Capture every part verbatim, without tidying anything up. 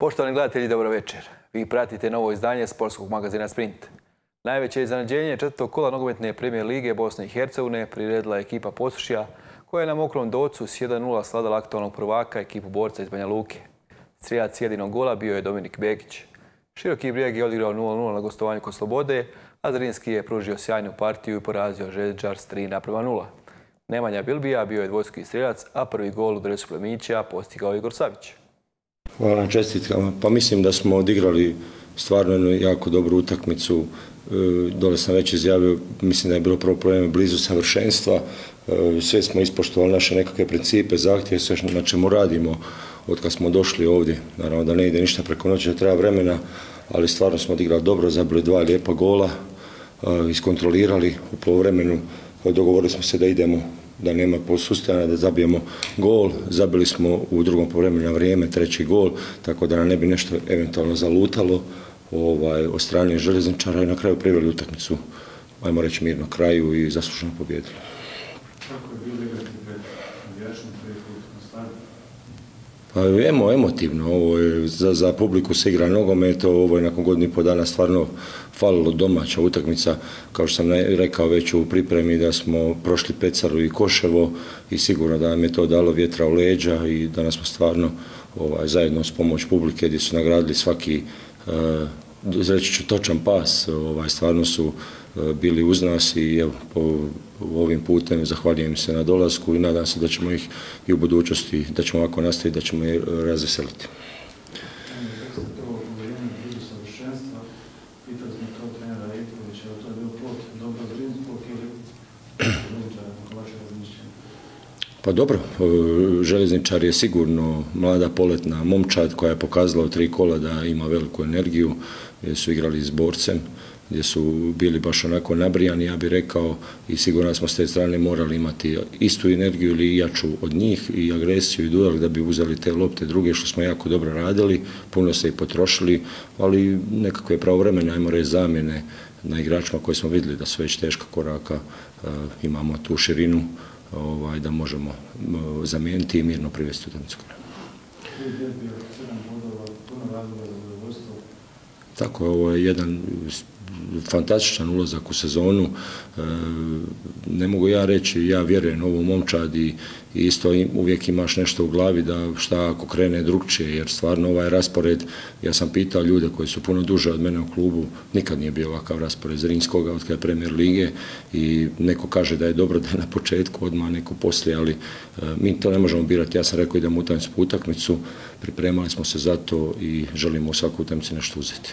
Poštovani gledatelji, dobro večer. Vi pratite novo izdanje sportskog magazina Sprint. Najveće iznenađenje četvrtog kola nogometne premijer lige Bosne i Hercegovine priredila je ekipa Posušja, koja je na Mokrom Docu s jedan nula sladala aktualnog prvaka ekipu Borca iz Banja Luke. Strijelac jedinog gola bio je Dominik Begić. Široki Brijeg je odigrao nula nula na gostovanju kod Slobode, a Zrinski je pružio sjajnu partiju i porazio Željezničar s tri naprema nula. Nemanja Bilbija bio je dvojski strijelac, a prvi gol u dresu Plemića postigao Igor Savić. Hvala na čestitkama. Pa mislim da smo odigrali stvarno jednu jako dobru utakmicu. Dole sam već izjavio, mislim da je bilo prvo problema blizu savršenstva. Sve smo ispoštovali naše nekakve principe, zahtjeve, sve na čemu radimo od kad smo došli ovdje. Naravno da ne ide ništa preko noći, da treba vremena, ali stvarno smo odigrali dobro, zabili dva lijepa gola, iskontrolirali u poluvremenu. Dogovorili smo se da idemo, da nema posustajanja, da zabijemo gol. Zabili smo u drugom poluvremenu na vrijeme treći gol, tako da nam ne bi nešto eventualno zalutalo ovaj, od strane Željezničara i na kraju priveli utakmicu, ajmo reći, mirno kraju i zasluženo pobjedili. Kako je bilo igrati pred navijačima prvi put na stadionu? Pa emo, emotivno, ovo je, za, za publiku se igra nogomet, ovo je nakon godinu i pol dana stvarno falilo domaća utakmica, kao što sam rekao već u pripremi da smo prošli Pecaru i Koševo i sigurno da nam je to dalo vjetra u leđa i da nas smo stvarno ovaj, zajedno s pomoć publike gdje su nagradili svaki, uh, reći ću, točan pas, ovaj, stvarno su uh, bili uz nas i evo, po, ovim putem zahvaljujem se na dolasku i nadam se da ćemo ih i u budućnosti, da ćemo ovako nastaviti, da ćemo ih razveseliti. Pa dobro, Željezničar je sigurno mlada poletna momčad koja je pokazala u tri kola da ima veliku energiju, gdje su igrali s Borcem, gdje su bili baš onako nabrijani, ja bih rekao, i sigurno smo s te strane morali imati istu energiju ili jaču od njih i agresiju i duel da bi uzeli te lopte druge, što smo jako dobro radili, puno se i potrošili, ali nekakve pravovremene, ajmo reći, zamjene na igračima koje smo vidjeli da su već teška koraka, imamo tu širinu ovaj, da možemo zamijeniti i mirno privesti utakmicu. Tako je, ovo je jedan fantastičan ulazak u sezonu. E, ne mogu ja reći, ja vjerujem ovu momčad i isto uvijek imaš nešto u glavi da šta ako krene drugčije, jer stvarno ovaj raspored, ja sam pitao ljude koji su puno duže od mene u klubu, nikad nije bio ovakav raspored Zrinskoga od kada je premijer lige i neko kaže da je dobro da je na početku, odmah neko poslije, ali e, mi to ne možemo birati. Ja sam rekao idemo utakmicu po utakmicu, pripremali smo se za to i želimo u svaku utakmici nešto uzeti.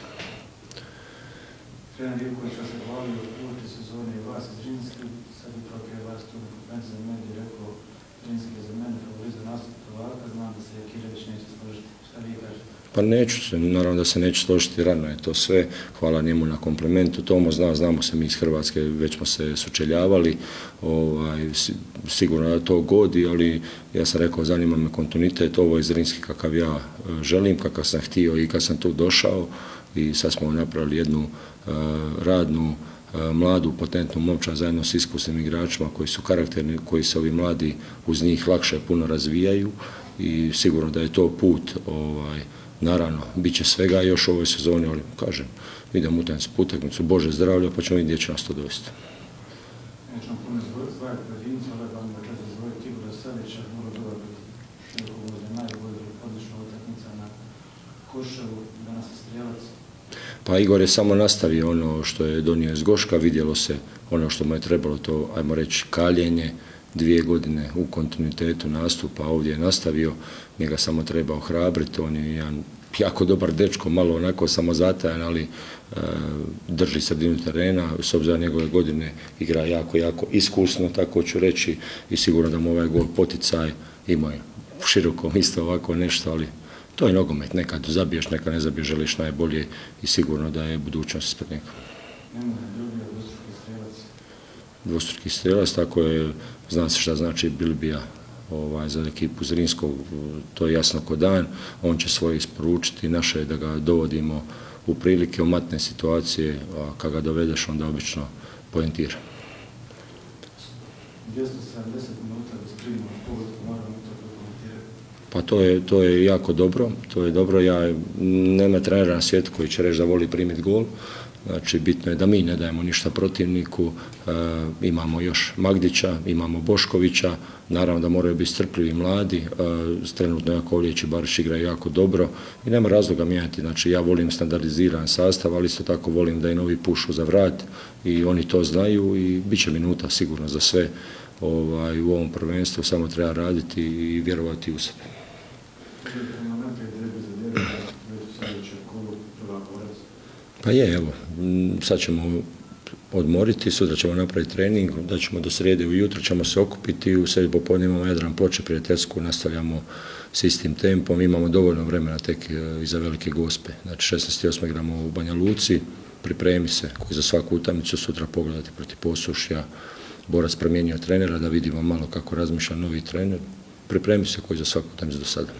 Trener Ivković vas je hvalio u ovoj sezoni i vas iz Zrinski, sad ipak je vas tu za meni rekao Zrinski je za mene favorizam nastup prvaka, znam da se Jakirević neće složiti. Šta vi kažete? Pa neću se, naravno da se neće složiti, rano je to sve, hvala njemu na komplimentu, Tomo zna, znamo se mi iz Hrvatske, već smo se sučeljavali, ovaj, sigurno da to godi, ali ja sam rekao, zanima me kontinuitet, ovo je Zrinski kakav ja želim, kakav sam htio i kad sam tu došao i sad smo napravili jednu uh, radnu, uh, mladu, potentnu momčad zajedno s iskusnim igračima koji su karakterni, koji se ovi mladi uz njih lakše puno razvijaju i sigurno da je to put, ovaj, naravno, bit će svega još u ovoj sezoni, ali kažem, idemo utakmicu po utakmicu, Bože zdravlja, pa ćemo vidjeti gdje će nas to dovesti. Nećemo puno zvajati pojedinca, ali vam da kada zvojiti Igora Savića, vrlo dobar široko uvode, najbolji, odlična utakmica na Koševu, danas je strijelac. Pa Igor je samo nastavio ono što je donio iz Goška, vidjelo se ono što mu je trebalo, to, ajmo reći, kaljenje, dvije godine u kontinuitetu nastupa, ovdje je nastavio, njega samo treba ohrabriti, on je jedan jako dobar dečko, malo onako samozatajan, ali e, drži sredinu terena, s obzirom na njegove godine igra jako, jako iskusno, tako ću reći, i sigurno da mu ovaj gol poticaj ima široko isto ovako nešto, ali to je nogomet, nekad zabiješ, nekad ne zabiješ, želiš najbolje i sigurno da je budućnost ispred njega. Nemoj Bilbija dvostruki strijelac. Dvostruki strijelac, tako je, zna se šta znači Bilbija ovaj, za ekipu Zrinskog, to je jasno ko dan, on će svoje isporučiti, naše je da ga dovodimo u prilike, u matne situacije, a kad ga dovedeš onda obično poentira. dvjesto sedamdeset minuta bez primjena pogodku, moramo to prokomentirati. Pa to je, to je jako dobro, to je dobro, ja, nema trenera na svijetu koji će reći da voli primiti gol, znači bitno je da mi ne dajemo ništa protivniku, e, imamo još Magdića, imamo Boškovića, naravno da moraju biti strpljivi i mladi, e, trenutno Jakovljević i Barić igraju jako dobro i nema razloga mijenjati, znači ja volim standardiziran sastav, ali isto tako volim da i novi pušu za vrat i oni to znaju i bit će minuta sigurno za sve ovaj, u ovom prvenstvu, samo treba raditi i vjerovati u sebe. Pa je, evo, sad ćemo odmoriti, sutra ćemo napraviti trening, da ćemo do srijede ujutro, ćemo se okupiti, u sredi popodne imamo Jadran Ploče prijateljsku, nastavljamo s istim tempom, imamo dovoljno vremena tek iza Velike Gospe, znači šesnaesti osmi igramo u Banja Luci, pripremi se koji za svaku utakmicu sutra pogledati protiv Posušja, Borac promijenio trenera, da vidimo malo kako razmišlja novi trener, pripremi se koji za svaku utakmicu do sada.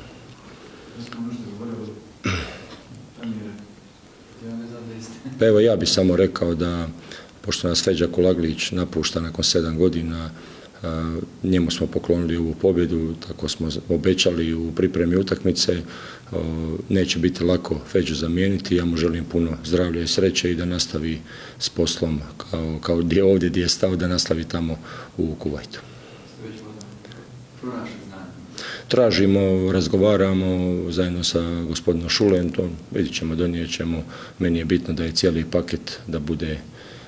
Pa evo ja bih samo rekao da, pošto nas Feđa Kulaglić napušta nakon sedam godina, njemu smo poklonili ovu pobjedu, tako smo obećali u pripremi utakmice, neće biti lako Feđu zamijeniti, ja mu želim puno zdravlja i sreće i da nastavi s poslom kao, kao gdje ovdje gdje je stao, da nastavi tamo u Kuvajtu. Tražimo, razgovaramo zajedno sa gospodinom Šulentom, vidjet ćemo, donijet ćemo, meni je bitno da je cijeli paket, da bude e,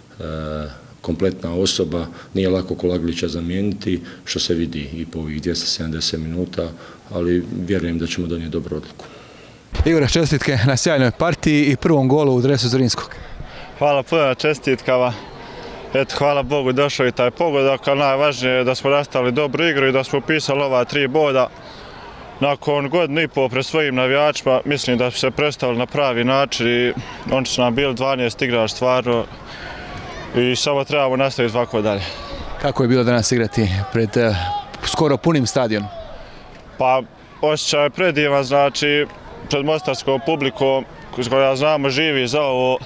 kompletna osoba, nije lako Kulaglića zamijeniti, što se vidi i po ovih dvjesto sedamdeset minuta, ali vjerujem da ćemo donijeti dobru odluku. Igor, čestitke na sjajnoj partiji i prvom golu u dresu Zrinskog. Hvala puno na čestitkama. Eto, hvala Bogu, došao i taj pogodak, a najvažnije je da smo nastavili dobru igru i da smo upisali ova tri boda. Nakon godinu i pol pred svojim navijačima, mislim da su se predstavili na pravi način i oni su nam bili dvanaest igrač stvarno i samo trebamo nastaviti ovako dalje. Kako je bilo danas igrati pred uh, skoro punim stadionom? Pa, osjećaj je predivan, znači, pred mostarskom publikom koja znamo živi za ovo,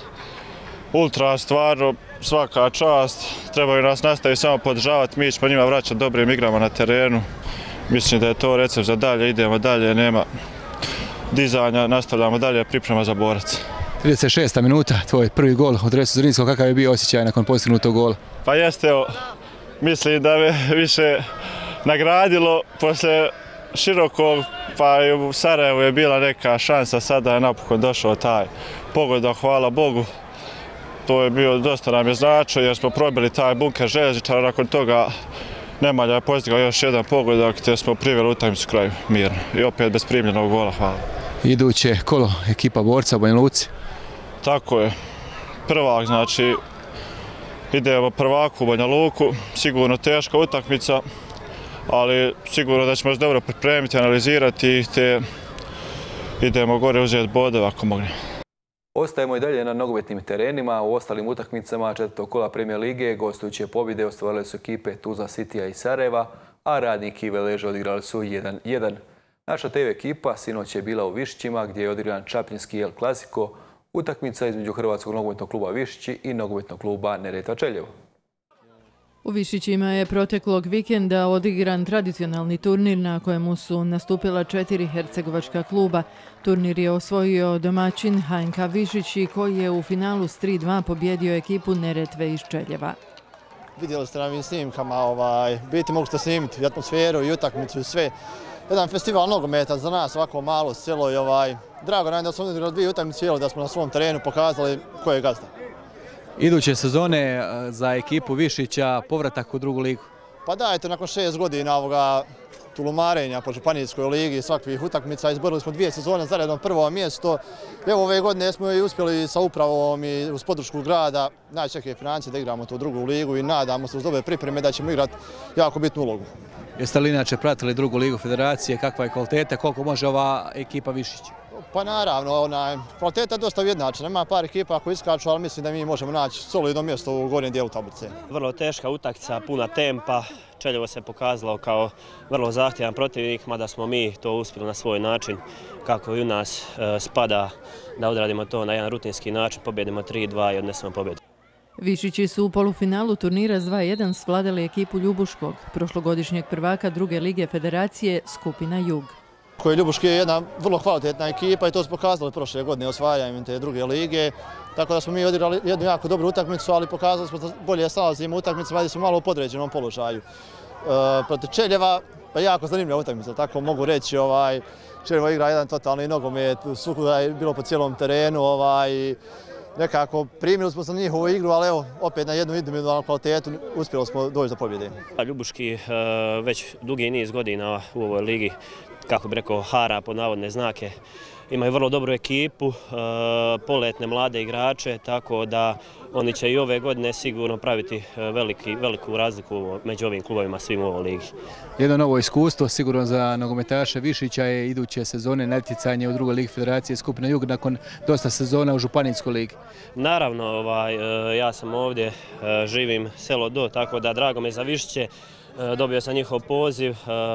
ultra stvarno, svaka čast, trebaju nas nastaviti samo podržavati, mi ćemo njima vraćati dobrim igrama na terenu. Mislim da je to recept za dalje, idemo dalje, nema dizanja, nastavljamo dalje, priprema za Borac. trideset šesta minuta, tvoj prvi gol u dresu Zrinskog, kakav je bio osjećaj nakon postignutog gola? Pa jeste, evo, mislim da me više nagradilo posle širokog, pa i u Sarajevu je bila neka šansa, sada je napokon došao taj pogodak, hvala Bogu. To je bio, dosta nam je značio jer smo probili taj bunker željezničara, nakon toga Nemalja je postigao još jedan pogodak te smo priveli utakmicu kraju mirno. I opet bez primljenog gola, hvala. Iduće kolo ekipa Borca u Banja Luci. Tako je. Prvak, znači, idemo prvaku u Banja Luku, sigurno teška utakmica, ali sigurno da ćemo se dobro pripremiti, analizirati te idemo gore uzeti bodove ako mognemo. Ostajemo i dalje na nogometnim terenima. U ostalim utakmicama četvrtog kola Premier lige gostujuće pobjede ostvarile su ekipe Tuzla Citya i Sarajeva, a Radnik i Veleža odigrali su jedan jedan. Naša te ve ekipa sinoć je bila u Višićima gdje je odigran Čapljinski El Clasico, utakmica između Hrvatskog nogometnog kluba Višići i nogometnog kluba Neretva Čeljevo. U Višićima je proteklog vikenda odigran tradicionalni turnir na kojemu su nastupila četiri hercegovačka kluba. Turnir je osvojio domaćin ha en ka Višići koji je u finalu s tri dva pobjedio ekipu Neretve iz Čeljeva. Vidjeli ste na ovim snimkama, ovaj, biti mogu ste snimiti atmosferu i utakmicu i sve. Jedan festival nogometa za nas, ovako malo selo i ovaj, drago nam da smo odigrali dvije utakmice, da smo na svom terenu pokazali ko je gazda. Iduće sezone za ekipu Višića povratak u drugu ligu. Pa dajte, nakon šest godina ovoga tulumarenja po županijskoj ligi svakvih utakmica, izborili smo dvije sezone zaredom prvo mjesto. Evo ove godine smo i uspjeli sa upravom i uz podršku grada najčešće financije da igramo tu drugu ligu i nadamo se uz dobre pripreme da ćemo igrati jako bitnu ulogu. Jeste li inače pratili drugu ligu federacije, kakva je kvaliteta, koliko može ova ekipa Višić? Pa naravno, onaj, kvaliteta je dosta ujednačena, nema par ekipa koji iskaču, ali mislim da mi možemo naći solidno mjesto u gornjem dijelu tablice. Vrlo teška utakmica, puna tempa, Čeljevo se pokazalo kao vrlo zahtjevan protivnik, mada smo mi to uspjeli na svoj način, kako i u nas e, spada da odradimo to na jedan rutinski način, pobjedimo tri dva i odnesemo pobjedu. Višići su u polufinalu turnira s dva jedan svladali ekipu Ljubuškog, prošlogodišnjeg prvaka druge lige federacije Skupina Jug. Koji Ljubuški je jedna vrlo kvalitetna ekipa i to smo pokazali prošle godine osvajanjem te druge lige. Tako da smo mi odigrali jednu jako dobru utakmicu, ali pokazali smo da bolje snalazimo u utakmicama gdje smo malo u podređenom položaju. E, protiv Čeljeva, pa jako zanimljiva utakmica, tako mogu reći. Ovaj, Čeljevo igra jedan totalni nogomet, svukuda je bilo po cijelom terenu. Ovaj, nekako primili smo se na njihovu igru, ali evo, opet na jednu individualnu kvalitetu uspjeli smo doći do pobjede. Ljubuški već dugi niz godina u ovoj ligi, kako bi rekao, hara pod navodne znake. Imaju vrlo dobru ekipu, poletne mlade igrače, tako da oni će i ove godine sigurno praviti veliki, veliku razliku među ovim klubovima svim u ovoj ligi. Jedno novo iskustvo sigurno za nogometaše Višića je iduće sezone natjecanje u drugoj ligi Federacije Skupina Jug nakon dosta sezona u Županijskoj ligi. Naravno, ovaj, ja sam ovdje, živim selo Do, tako da drago me za Višiće, dobio sam njihov poziv,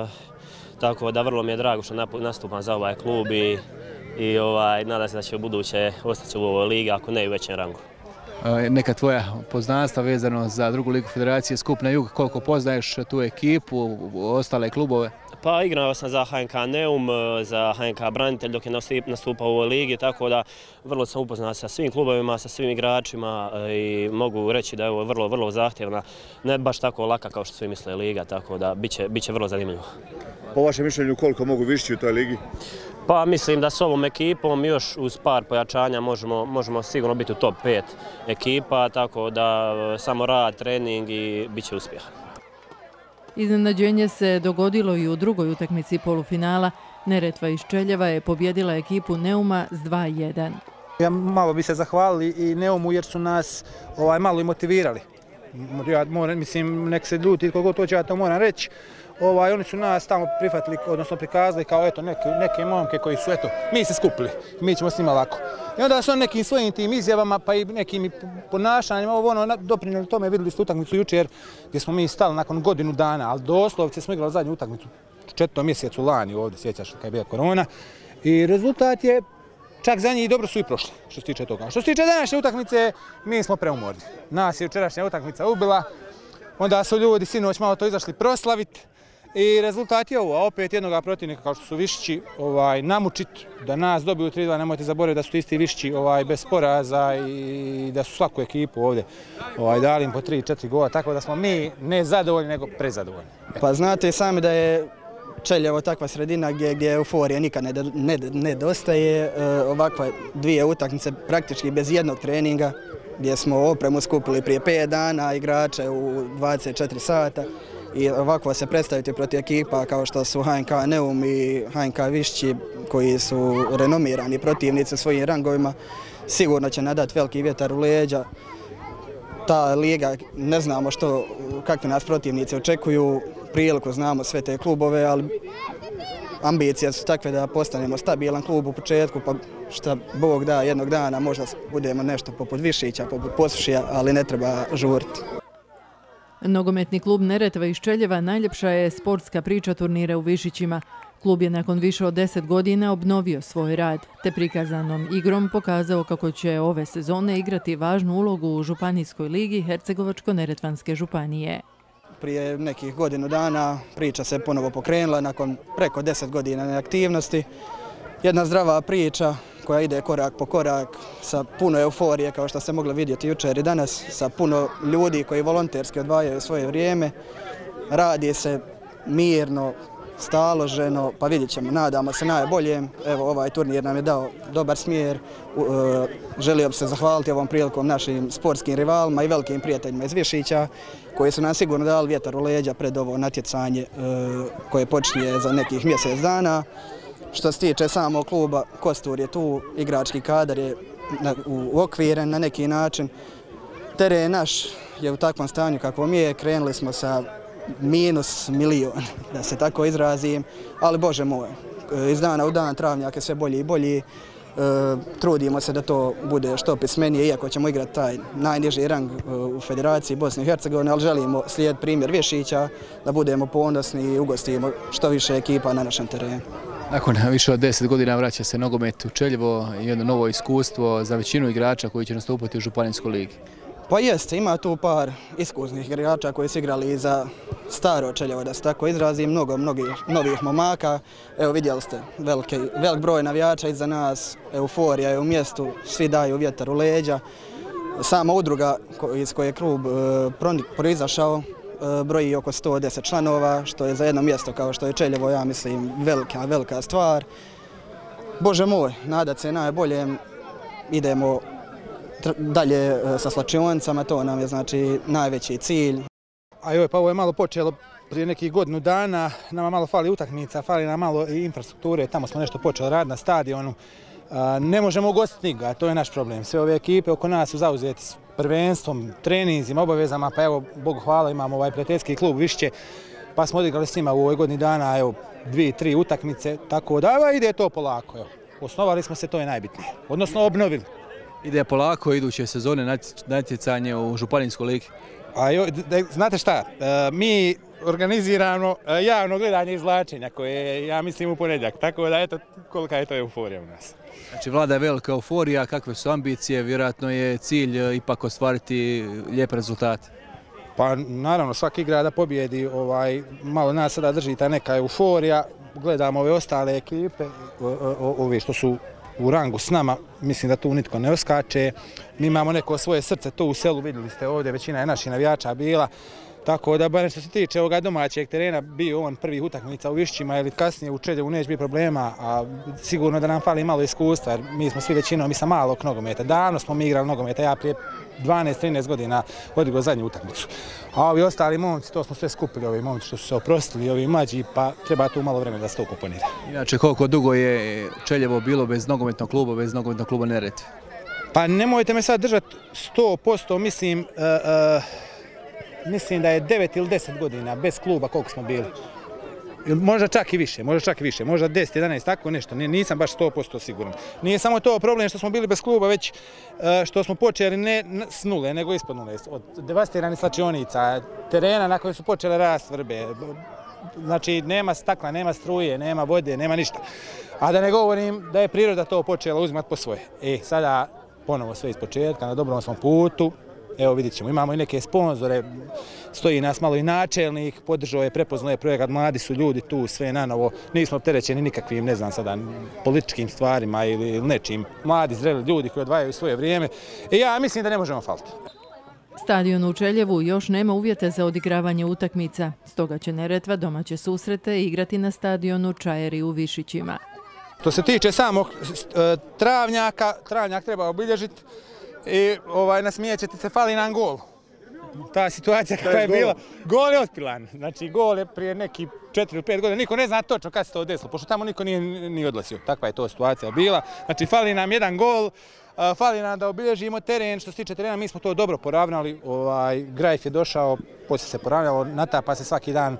tako da vrlo mi je drago što nastupam za ovaj klub i i ovaj, nadam se da će u buduće ostati u ovoj ligi, ako ne i u većem rangu. Neka tvoja poznanstva vezano za drugu ligu Federacije Skupna Jug, koliko poznaješ tu ekipu, ostale klubove? Pa igrao sam za H N K Neum, za H N K Branitelj dok je nastupao u ovoj ligi, tako da vrlo sam upoznat sa svim klubovima, sa svim igračima i mogu reći da je ovo vrlo, vrlo zahtjevna, ne baš tako laka kao što svi misle liga, tako da biće, biće vrlo zanimljivo. Po vašem mišljenju koliko mogu Višići u toj ligi? Pa mislim da s ovom ekipom još uz par pojačanja možemo, možemo sigurno biti u top pet ekipa, tako da samo rad, trening i bit će uspjeha. Iznenađenje se dogodilo i u drugoj utakmici polufinala. Neretva iz Čeljeva je pobjedila ekipu Neuma s dva jedan. Ja malo bi se zahvalili i Neumu jer su nas ovaj, malo i motivirali. Ja moram, mislim, nek se ljuti koliko to će, ja to moram reći. Ovaj, oni su nas tamo prihvatili, odnosno prikazali kao eto, neke, neke momke koji su, eto, mi se skupili, mi ćemo s njima lako. I onda su on nekim svojim tim izjavama pa i nekim ponašanjima ovo ono, doprinijeli tome, vidjeli ste utakmicu jučer gdje smo mi stali nakon godinu dana, ali doslovce smo igrali zadnju utakmicu u četvrtom mjesecu lani ovdje, sjećaš kad je bila korona. I rezultat je, čak za njih dobro su i prošli, što se tiče toga. Što se tiče današnje utakmice, mi smo preumorni. Nas je jučerašnja utakmica ubila, onda su ljudi sinoć malo to izašli proslaviti. I rezultat je ovo, a opet jednoga protivnika kao što su Višići ovaj, namučit da nas dobiju tri dva, nemojte zaboraviti da su isti Višići ovaj, bez poraza i da su svaku ekipu ovdje ovaj, dali im po tri četiri gola, tako da smo mi ne zadovoljni nego prezadovoljni. Pa znate sami da je Čeljevo takva sredina gdje, gdje euforija nikad ne, ne, nedostaje, e, ovakva dvije utakmice praktički bez jednog treninga gdje smo opremu skupili prije pet dana, igrače u dvadeset četiri sata. I ovako se predstaviti protiv ekipa kao što su H N K Neum i H N K Višići koji su renomirani protivnici svojim rangovima, sigurno će nadati veliki vjetar u leđa. Ta liga, ne znamo što, kakvi nas protivnici očekuju, priliku znamo sve te klubove, ali ambicije su takve da postanemo stabilan klub u početku, pa šta Bog da jednog dana možda budemo nešto poput Višića, poput Posušija, ali ne treba žuriti. Nogometni klub Neretva iz Čeljeva najljepša je sportska priča turnira u Višićima. Klub je nakon više od deset godina obnovio svoj rad, te prikazanom igrom pokazao kako će ove sezone igrati važnu ulogu u Županijskoj ligi Hercegovačko-neretvanske županije. Prije nekih godinu dana priča se ponovo pokrenula nakon preko deset godina neaktivnosti. Jedna zdrava priča koja ide korak po korak sa puno euforije kao što ste mogli vidjeti jučer i danas, sa puno ljudi koji volonterski odvajaju svoje vrijeme. Radi se mirno, staloženo, pa vidjet ćemo, nadamo se najboljem. Evo, ovaj turnir nam je dao dobar smjer. Želio bih se zahvaliti ovom prilikom našim sportskim rivalima i velikim prijateljima iz Višića koji su nam sigurno dali vjetar u leđa pred ovo natjecanje koje počinje za nekih mjesec dana. Što se tiče samog kluba, kostur je tu, igrački kadar je uokviren na neki način. Teren naš je u takvom stanju kakvom je, krenuli smo sa minus milion, da se tako izrazim, ali Bože moj, iz dana u dan travnjak je sve bolji i bolji. Trudimo se da to bude što pismenije, iako ćemo igrati taj najniži rang u Federaciji Bosne i Hercegovine, ali želimo slijediti primjer Višića, da budemo ponosni i ugostimo što više ekipa na našem terenu. Nakon više od deset godina vraća se nogomet u Čeljevo i jedno novo iskustvo za većinu igrača koji će nastupati u Županijskoj ligi. Pa jeste, ima tu par iskusnih igrača koji su igrali i za staro Čeljevo, da se tako izrazim, mnogo, mnogih novih momaka. Evo vidjeli ste, veliki, velik broj navijača iza nas, euforija je u mjestu, svi daju vjetar u leđa. Sama udruga iz koje je klub proizašao broji oko sto deset članova, što je za jedno mjesto kao što je Čeljevo, ja mislim, velika, velika stvar. Bože moj, nadat se najboljem, idemo dalje sa slačionicama, to nam je znači najveći cilj. A joj, pa ovo je malo počelo prije nekih godinu dana, nama malo fali utakmica, fali nam malo i infrastrukture, tamo smo nešto počeli raditi na stadionu. Ne možemo ugostiti nikoga, to je naš problem. Sve ove ekipe oko nas su zauzeti s prvenstvom, treninzima, obavezama, pa evo, Bogu hvala, imamo ovaj prijateljski klub Višće, pa smo odigrali s njima u ovoj godini dana, evo, dvije, tri utakmice, tako da ide to polako. Evo. Osnovali smo se, to je najbitnije, odnosno obnovili. Ide polako iduće sezone natjecanje u Županijskoj ligi. A jo, znate šta, mi organiziramo javno gledanje izvlačenja koje je, ja mislim, u ponedjeljak, tako da eto kolika je to euforija u nas. Znači vlada je velika euforija, kakve su ambicije, vjerojatno je cilj ipak ostvariti lijepe rezultate. Pa naravno svaki igra da pobjedi, ovaj, malo nas sada drži ta neka euforija, gledamo ove ostale ekipe, ove što su u rangu s nama, mislim da tu nitko ne oskače. Mi imamo neko svoje srce tu u selu, vidjeli ste ovdje, većina je naših navijača bila. Tako da, bar što se tiče ovoga domaćeg terena, bio on prvih utakmica u Višćima ili kasnije u Čeljevu neće biti problema, a sigurno da nam fali malo iskustva, jer mi smo svi većinom i sa malog nogometa. Davno smo mi igrali nogometa, ja prije dvanaest trinaest godina odigrao zadnju utakmicu. A ovi ostali momci, to smo sve skupili, ovi momci što su se oprostili, ovi mlađi, pa treba tu malo vremena da se to komponira. Inače, koliko dugo je Čeljevo bilo bez nogometnog kluba, bez nogometnog kluba Neretve? Pa nemojte me sad držati sto posto, mislim, uh, uh, mislim da je devet ili deset godina bez kluba koliko smo bili. Možda čak i više, možda čak i više, možda deset, jedanaest, tako nešto, nisam baš sto posto siguran. Nije samo to problem što smo bili bez kluba, već što smo počeli ne s nule, nego ispod nule. Od devastiranih slačionica, terena na kojoj su počele rast vrbe. Znači, nema stakla, nema struje, nema vode, nema ništa. A da ne govorim da je priroda to počela uzimati po svoje. E, sada ponovo sve iz početka, na dobrom smo putu. Evo vidjet ćemo, imamo i neke sponzore, stoji nas malo i načelnik, podržao je, prepoznao je projekat, mladi su ljudi tu, sve na novo, nismo opterećeni nikakvim, ne znam sada, političkim stvarima ili nečim, mladi, zreli ljudi koji odvajaju svoje vrijeme i ja mislim da ne možemo faliti. Stadion u Čeljevu još nema uvjete za odigravanje utakmica, stoga će Neretva domaće susrete igrati na stadionu Čajeri u Višićima. Što se tiče samog travnjaka, travnjak treba obilježiti, i ovaj, nasmijet ćete se, fali nam gol. Ta situacija kakva je bila, gol je otpilan. Znači, gol je prije neki četiri ili pet godina. Niko ne zna točno kada se to desilo, pošto tamo niko nije ni odlazio. Takva je to situacija bila. Znači, fali nam jedan gol, fali nam da obilježimo teren. Što se tiče terena, mi smo to dobro poravnali. Ovaj, Grajf je došao, poslije se poravnjalo, natapa se svaki dan.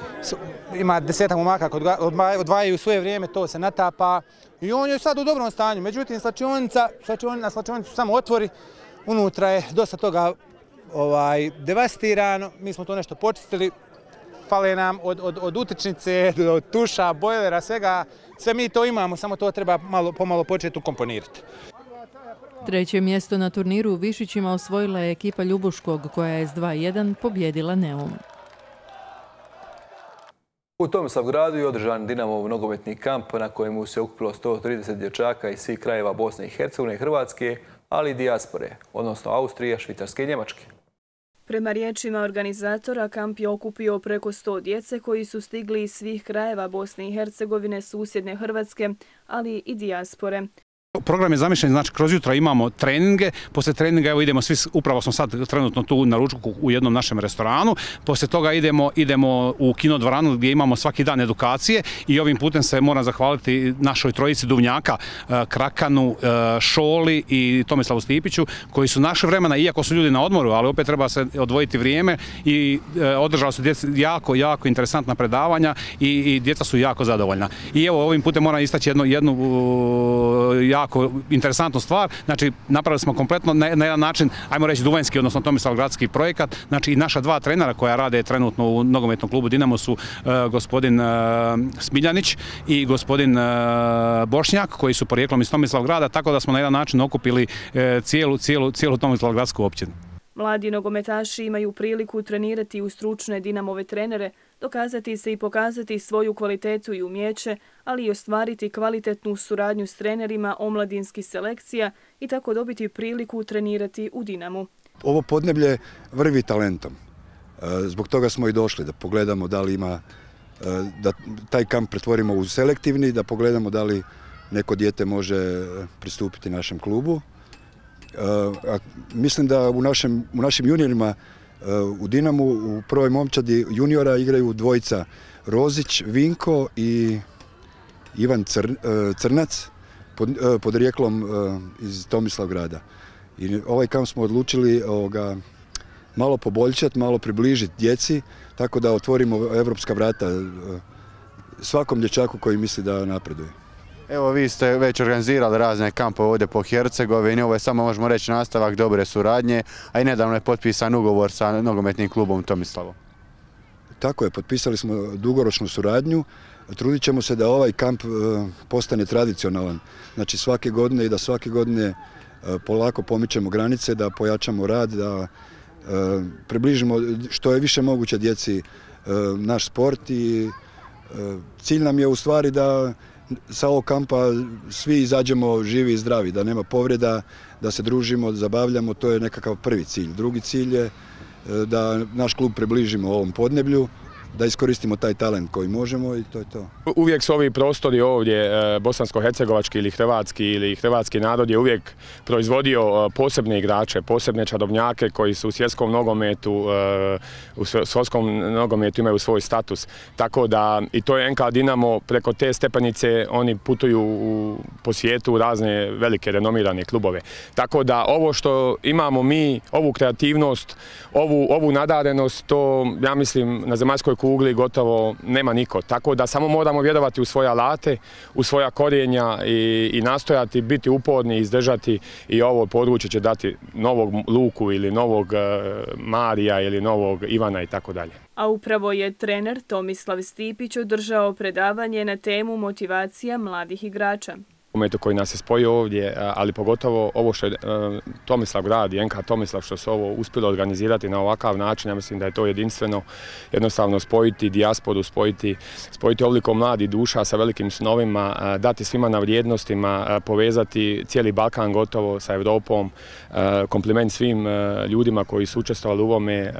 Ima desetak momaka koji odvajaju svoje vrijeme, to se natapa. I on je sad u dobrom stanju. Međutim, slačionica, na slačionicu su samo otvori. Unutra je dosta toga ovaj, devastirano. Mi smo to nešto počistili. Fale nam od, od, od utičnice, od tuša, bojlera, svega. Sve mi to imamo, samo to treba malo, pomalo početi ukomponirati. Treće mjesto na turniru u Višićima osvojila je ekipa Ljubuškog, koja je s dva jedan pobjedila Neum. U Tomislavgradu je održan Dinamov nogometni kamp na kojemu se okupilo sto trideset dječaka iz svih krajeva Bosne i Hercegovine, Hrvatske, ali i dijaspore, odnosno Austrije, Švicarske i Njemačke. Prema riječima organizatora, kamp je okupio preko sto djece koji su stigli iz svih krajeva Bosne i Hercegovine, susjedne Hrvatske, ali i dijaspore. Program je zamišljen, znači kroz jutro imamo treninge, poslije treninga evo idemo svi, upravo smo sad trenutno tu na ručku u jednom našem restoranu, poslije toga idemo, idemo u kinodvoranu gdje imamo svaki dan edukacije i ovim putem se moram zahvaliti našoj trojici Duvnjaka, Krakanu, Šoli i Tomislavu Stipiću, koji su naše vremena, iako su ljudi na odmoru, ali opet treba se odvojiti vrijeme i održali su djeci jako, jako interesantna predavanja i, i djeca su jako zadovoljna. I evo ovim putem moram istaći jednu, jednu jako interesantnu stvar, znači napravili smo kompletno na, na jedan način, ajmo reći duvanjski, odnosno Tomislavgradski projekat, znači i naša dva trenera koja rade trenutno u nogometnom klubu Dinamo su uh, gospodin uh, Smiljanić i gospodin uh, Bošnjak, koji su porijeklom iz Tomislavgrada, tako da smo na jedan način okupili uh, cijelu, cijelu, cijelu Tomislavgradsku općinu. Mladi nogometaši imaju priliku trenirati u stručne Dinamove trenere, dokazati se i pokazati svoju kvalitetu i umjeće, ali i ostvariti kvalitetnu suradnju s trenerima omladinskih selekcija i tako dobiti priliku trenirati u Dinamu. Ovo podneblje vrvi talentom. Zbog toga smo i došli da pogledamo da li ima, da taj kamp pretvorimo u selektivni, da pogledamo da li neko dijete može pristupiti našem klubu. Mislim da u našem, u našim juniorima u Dinamu u prvoj momčadi juniora igraju dvojica Rozić, Vinko i Ivan Crnac pod, pod rijeklom iz Tomislavgrada. I ovaj kamp smo odlučili ovoga, malo poboljšati, malo približiti djeci, tako da otvorimo evropska vrata svakom dječaku koji misli da napreduje. Evo, vi ste već organizirali razne kampove ovdje po Hercegovini, ovo je samo, možemo reći, nastavak dobre suradnje, a i nedavno je potpisan ugovor sa nogometnim klubom Tomislavo. Tako je, potpisali smo dugoročnu suradnju, trudit ćemo se da ovaj kamp postane tradicionalan, znači svake godine i da svake godine polako pomičemo granice, da pojačamo rad, da približimo što je više moguće djeci naš sport i cilj nam je u stvari da sa ovog kampa svi izađemo živi i zdravi, da nema povreda, da se družimo, zabavljamo, to je nekakav prvi cilj. Drugi cilj je da naš klub približimo ovom podneblju, da iskoristimo taj talent koji možemo i to je to. Uvijek su ovi prostori ovdje, bosansko-hercegovački ili hrvatski ili hrvatski narod je uvijek proizvodio posebne igrače, posebne čarobnjake koji su u svjetskom nogometu, u svjetskom nogometu imaju svoj status. Tako da i to je N K Dinamo, preko te stepenice oni putuju po svijetu u razne velike renomirane klubove. Tako da ovo što imamo mi, ovu kreativnost, ovu, ovu nadarenost, to ja mislim na zemaljskoj kugli gotovo nema niko. Tako da samo moramo vjerovati u svoje alate, u svoja korijenja i, i nastojati biti uporni, izdržati i ovo područje će dati novog Luku ili novog Marija ili novog Ivana i tako dalje. A upravo je trener Tomislav Stipić održao predavanje na temu motivacija mladih igrača. Momentu koji nas je spojio ovdje, ali pogotovo ovo što je Tomislav grad i N K Tomislav što se ovo uspjelo organizirati na ovakav način, ja mislim da je to jedinstveno, jednostavno spojiti dijasporu, spojiti, spojiti ovoliko mladih duša sa velikim snovima, dati svima na vrijednostima, povezati cijeli Balkan gotovo sa Europom, kompliment svim ljudima koji su učestvovali u ovome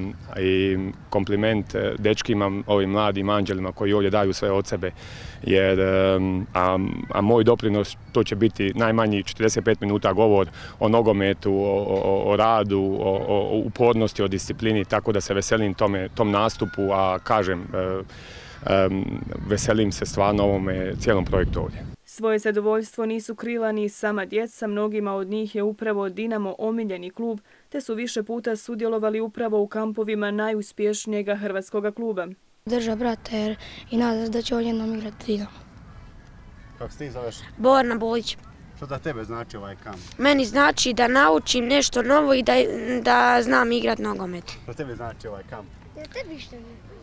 i kompliment dečkima, ovim mladim anđelima koji ovdje daju sve od sebe, jer a, a moj doprinos to će biti najmanji četrdeset pet minuta govor o nogometu, o, o, o radu, o, o upornosti, o disciplini, tako da se veselim tome, tom nastupu, a kažem, e, e, veselim se stvarno ovome cijelom projektu ovdje. Svoje zadovoljstvo nisu krila ni sama djeca, mnogima od njih je upravo Dinamo omiljeni klub, te su više puta sudjelovali upravo u kampovima najuspješnijega hrvatskog kluba. Drža brata jer i nadam se da će ovdje jednom igrati Dinamo. Kako se ti zoveš? Borna Bolić. Što da tebe znači ovaj kamp? Meni znači da naučim nešto novo i da, da znam igrati nogomet. Što tebe znači ovaj kamp? Tebi što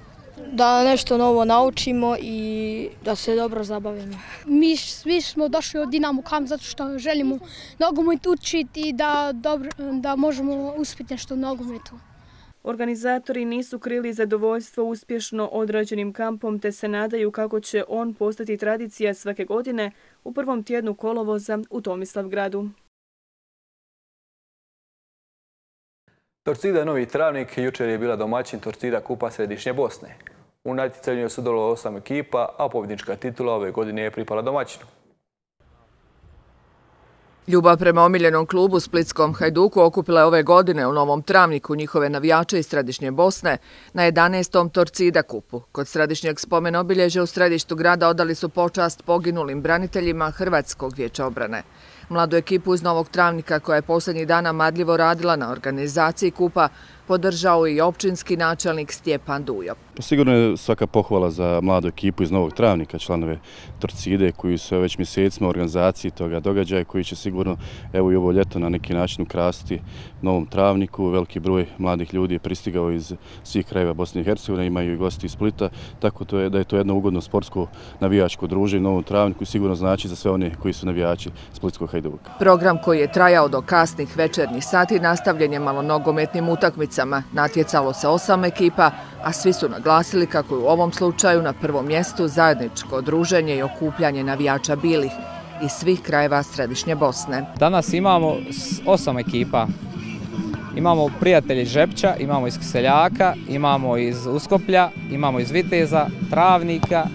Da nešto novo naučimo i da se dobro zabavimo. Mi svi smo došli od Dinamo kamp zato što želimo nogomet učiti i da, dobro, da možemo uspjeti nešto u nogometu. Organizatori nisu krili zadovoljstvo uspješno odrađenim kampom te se nadaju kako će on postati tradicija svake godine u prvom tjednu kolovoza u Tomislavgradu. Torcida Novi Travnik jučer je bila domaćin Torcida Kupa Središnje Bosne. U natjecanju je sudjelovalo osam ekipa, a pobjednička titula ove godine je pripala domaćinu. Ljubav prema omiljenom klubu Splitskom Hajduku okupila je ove godine u Novom Travniku njihove navijače iz Središnje Bosne na jedanaestom Torcida Kupu. Kod središnjeg spomen obilježja u središtu grada odali su počast poginulim braniteljima Hrvatskog vijeća obrane. Mladu ekipu iz Novog Travnika koja je posljednjih dana marljivo radila na organizaciji kupa podržao i općinski načelnik Stjepan Dujo. Sigurno je svaka pohvala za mladu ekipu iz Novog Travnika, članove Torcide koji su već mjesecima u organizaciji toga događaja koji će sigurno evo i ovo ljeto na neki način ukrasiti Novom Travniku. Veliki broj mladih ljudi je pristigao iz svih krajeva Bosne i Hercegovine, imaju i gosti iz Splita, tako to je, da je to jedno ugodno sportsko navijačko druženje u Novom Travniku i sigurno znači za sve one koji su navijači Splitskog Hajduka. Hajduka. Program koji je trajao do kasnih večernjih sati nastavljen je malonogometnim utakmicama. Natjecalo se osam ekipa, a svi su naglasili kako je u ovom slučaju na prvom mjestu zajedničko druženje i okupljanje navijača bilih iz svih krajeva središnje Bosne. Danas imamo osam ekipa. Imamo prijatelji iz Žepča, imamo iz Kiseljaka, imamo iz Uskoplja, imamo iz Viteza, Travnika,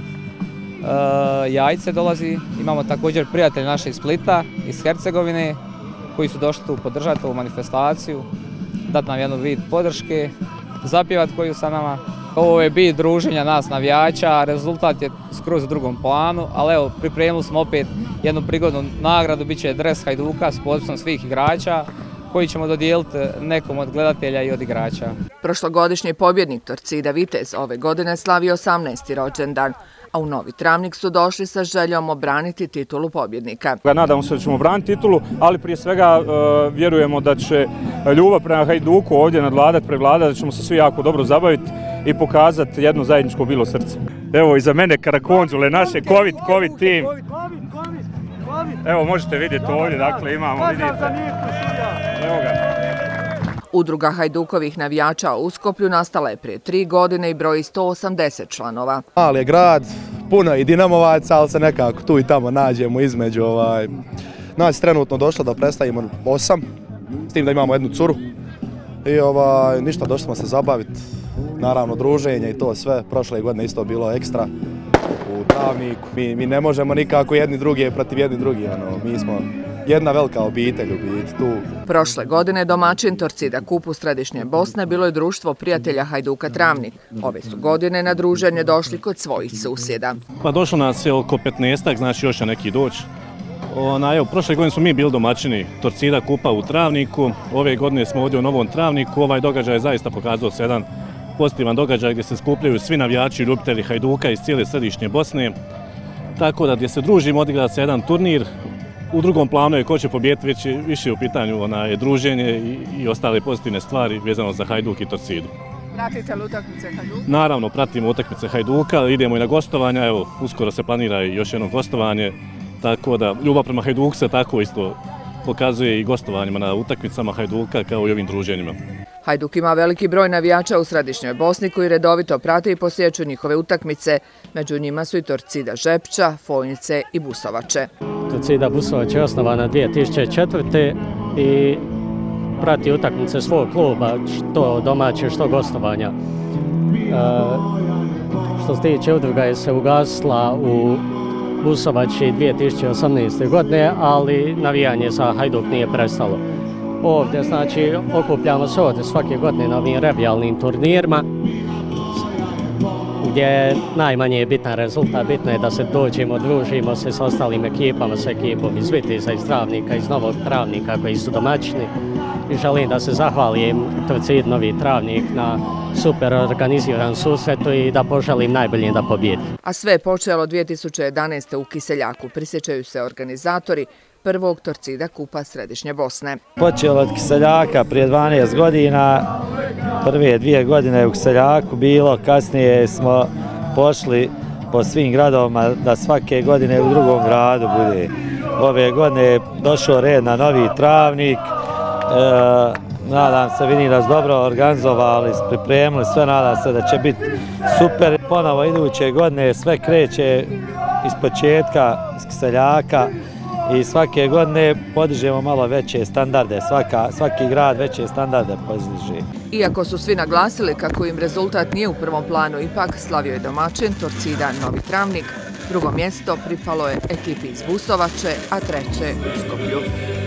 e, Jajce dolazi, imamo također prijatelji naše iz Splita, iz Hercegovine, koji su došli tu podržati ovu manifestaciju, dati nam jednu vid podrške, zapjevati koju sa nama. Ovo je bit druženja nas navijača, rezultat je skroz u drugom planu, ali evo, pripremili smo opet jednu prigodnu nagradu, bit će dres Hajduka s potpisom svih igrača, koji ćemo dodijeliti nekom od gledatelja i od igrača. Prošlogodišnji pobjednik Torcida Vitez ove godine slavi osamnaesti rođendan, a u Novi Travnik su došli sa željom obraniti titulu pobjednika. Nadamo se da ćemo obraniti titulu, ali prije svega vjerujemo da će ljubav prema Hajduku ovdje nadvladati, prevladati, da ćemo se svi jako dobro zabaviti i pokazati jedno zajedničko bilo srce. Evo iza mene Karakonđule, naše COVID, COVID tim. Evo možete vidjeti ovdje, dakle imamo, vidite. Evo ga. Udruga Hajdukovih navijača u Uskoplju nastala je prije tri godine i broji sto osamdeset članova. Mali je grad, puno i dinamovaca, ali se nekako tu i tamo nađemo između. Ovaj. Nas trenutno došlo da predstavimo osam, s tim da imamo jednu curu. I ovaj, ništa, došli smo se zabaviti, naravno druženje i to sve. Prošle godine isto bilo ekstra u Travniku. Mi, mi ne možemo nikako jedni drugi protiv jedni drugi. Ono. Mi smo jedna velika obitelj u biti tu. Prošle godine domaćin Torcida Kup u središnje Bosne bilo je društvo prijatelja Hajduka Travnik. Ove su godine na druženje došli kod svojih susjeda. Pa došlo nas je oko petnaestak, znači još će neki doći. Ona, evo, prošle godine smo mi bili domaćini Torcida Kupa u Travniku. Ove godine smo ovdje u Novom Travniku. Ovaj događaj je zaista pokazao se jedan pozitivan događaj gdje se skupljaju svi navijači i ljubitelji Hajduka iz cijele središnje Bosne. Tako da gdje se družimo odigra se jedan turnir. U drugom planu je ko će pobijediti, već je više u pitanju onaj, druženje i, i ostale pozitivne stvari vezano za Hajduk i Torcidu. Pratite li utakmice Hajduka? Naravno, pratimo utakmice Hajduka, idemo i na gostovanja, evo, uskoro se planira i još jedno gostovanje, tako da ljubav prema Hajduku se tako isto pokazuje i gostovanjima na utakmicama Hajduka kao i ovim druženjima. Hajduk ima veliki broj navijača u središnjoj Bosni koji redovito prate i posjeću njihove utakmice. Među njima su i Torcida Žepča, Fojnice i Busovače. Torcida Busovač je osnovana dvije tisuće četvrte. i prati utakmice svog kluba, što domaće, što gostovanja. Što se tiče udruga je se ugasila u Busovači dvije tisuće osamnaeste. godine, ali navijanje za Hajduk nije prestalo. Ovdje, znači, okupljamo se ovdje svake godine na ovim revijalnim turnirima, gdje je najmanje bitan rezultat. Bitno je da se dođemo, družimo se s ostalim ekipama, s ekipom iz Viteza, iz Travnika, iz Novog Travnika koji su domaćini. I želim da se zahvalim Torcid Novi Travnik na super organiziran susretu i da poželim najbolje da pobjedi. A sve je počelo dvije tisuće jedanaeste. u Kiseljaku. Prisjećaju se organizatori prvog Torcida Kupa Središnje Bosne. Počelo od Kiseljaka prije dvanaest godina, prve dvije godine u Kiseljaku bilo, kasnije smo pošli po svim gradovima da svake godine u drugom gradu bude. Ove godine je došao red na Novi Travnik, e, nadam se, vidim da su dobro organizovali, pripremili sve, nadam se da će biti super. Ponovo iduće godine sve kreće iz početka, iz Kiseljaka, i svake godine podižemo malo veće standarde, Svaka, svaki grad veće standarde podiže. Iako su svi naglasili kako im rezultat nije u prvom planu, ipak slavio je domaćin Torcida Novi Travnik. Drugo mjesto pripalo je ekipi iz Busovače, a treće Uskoplju.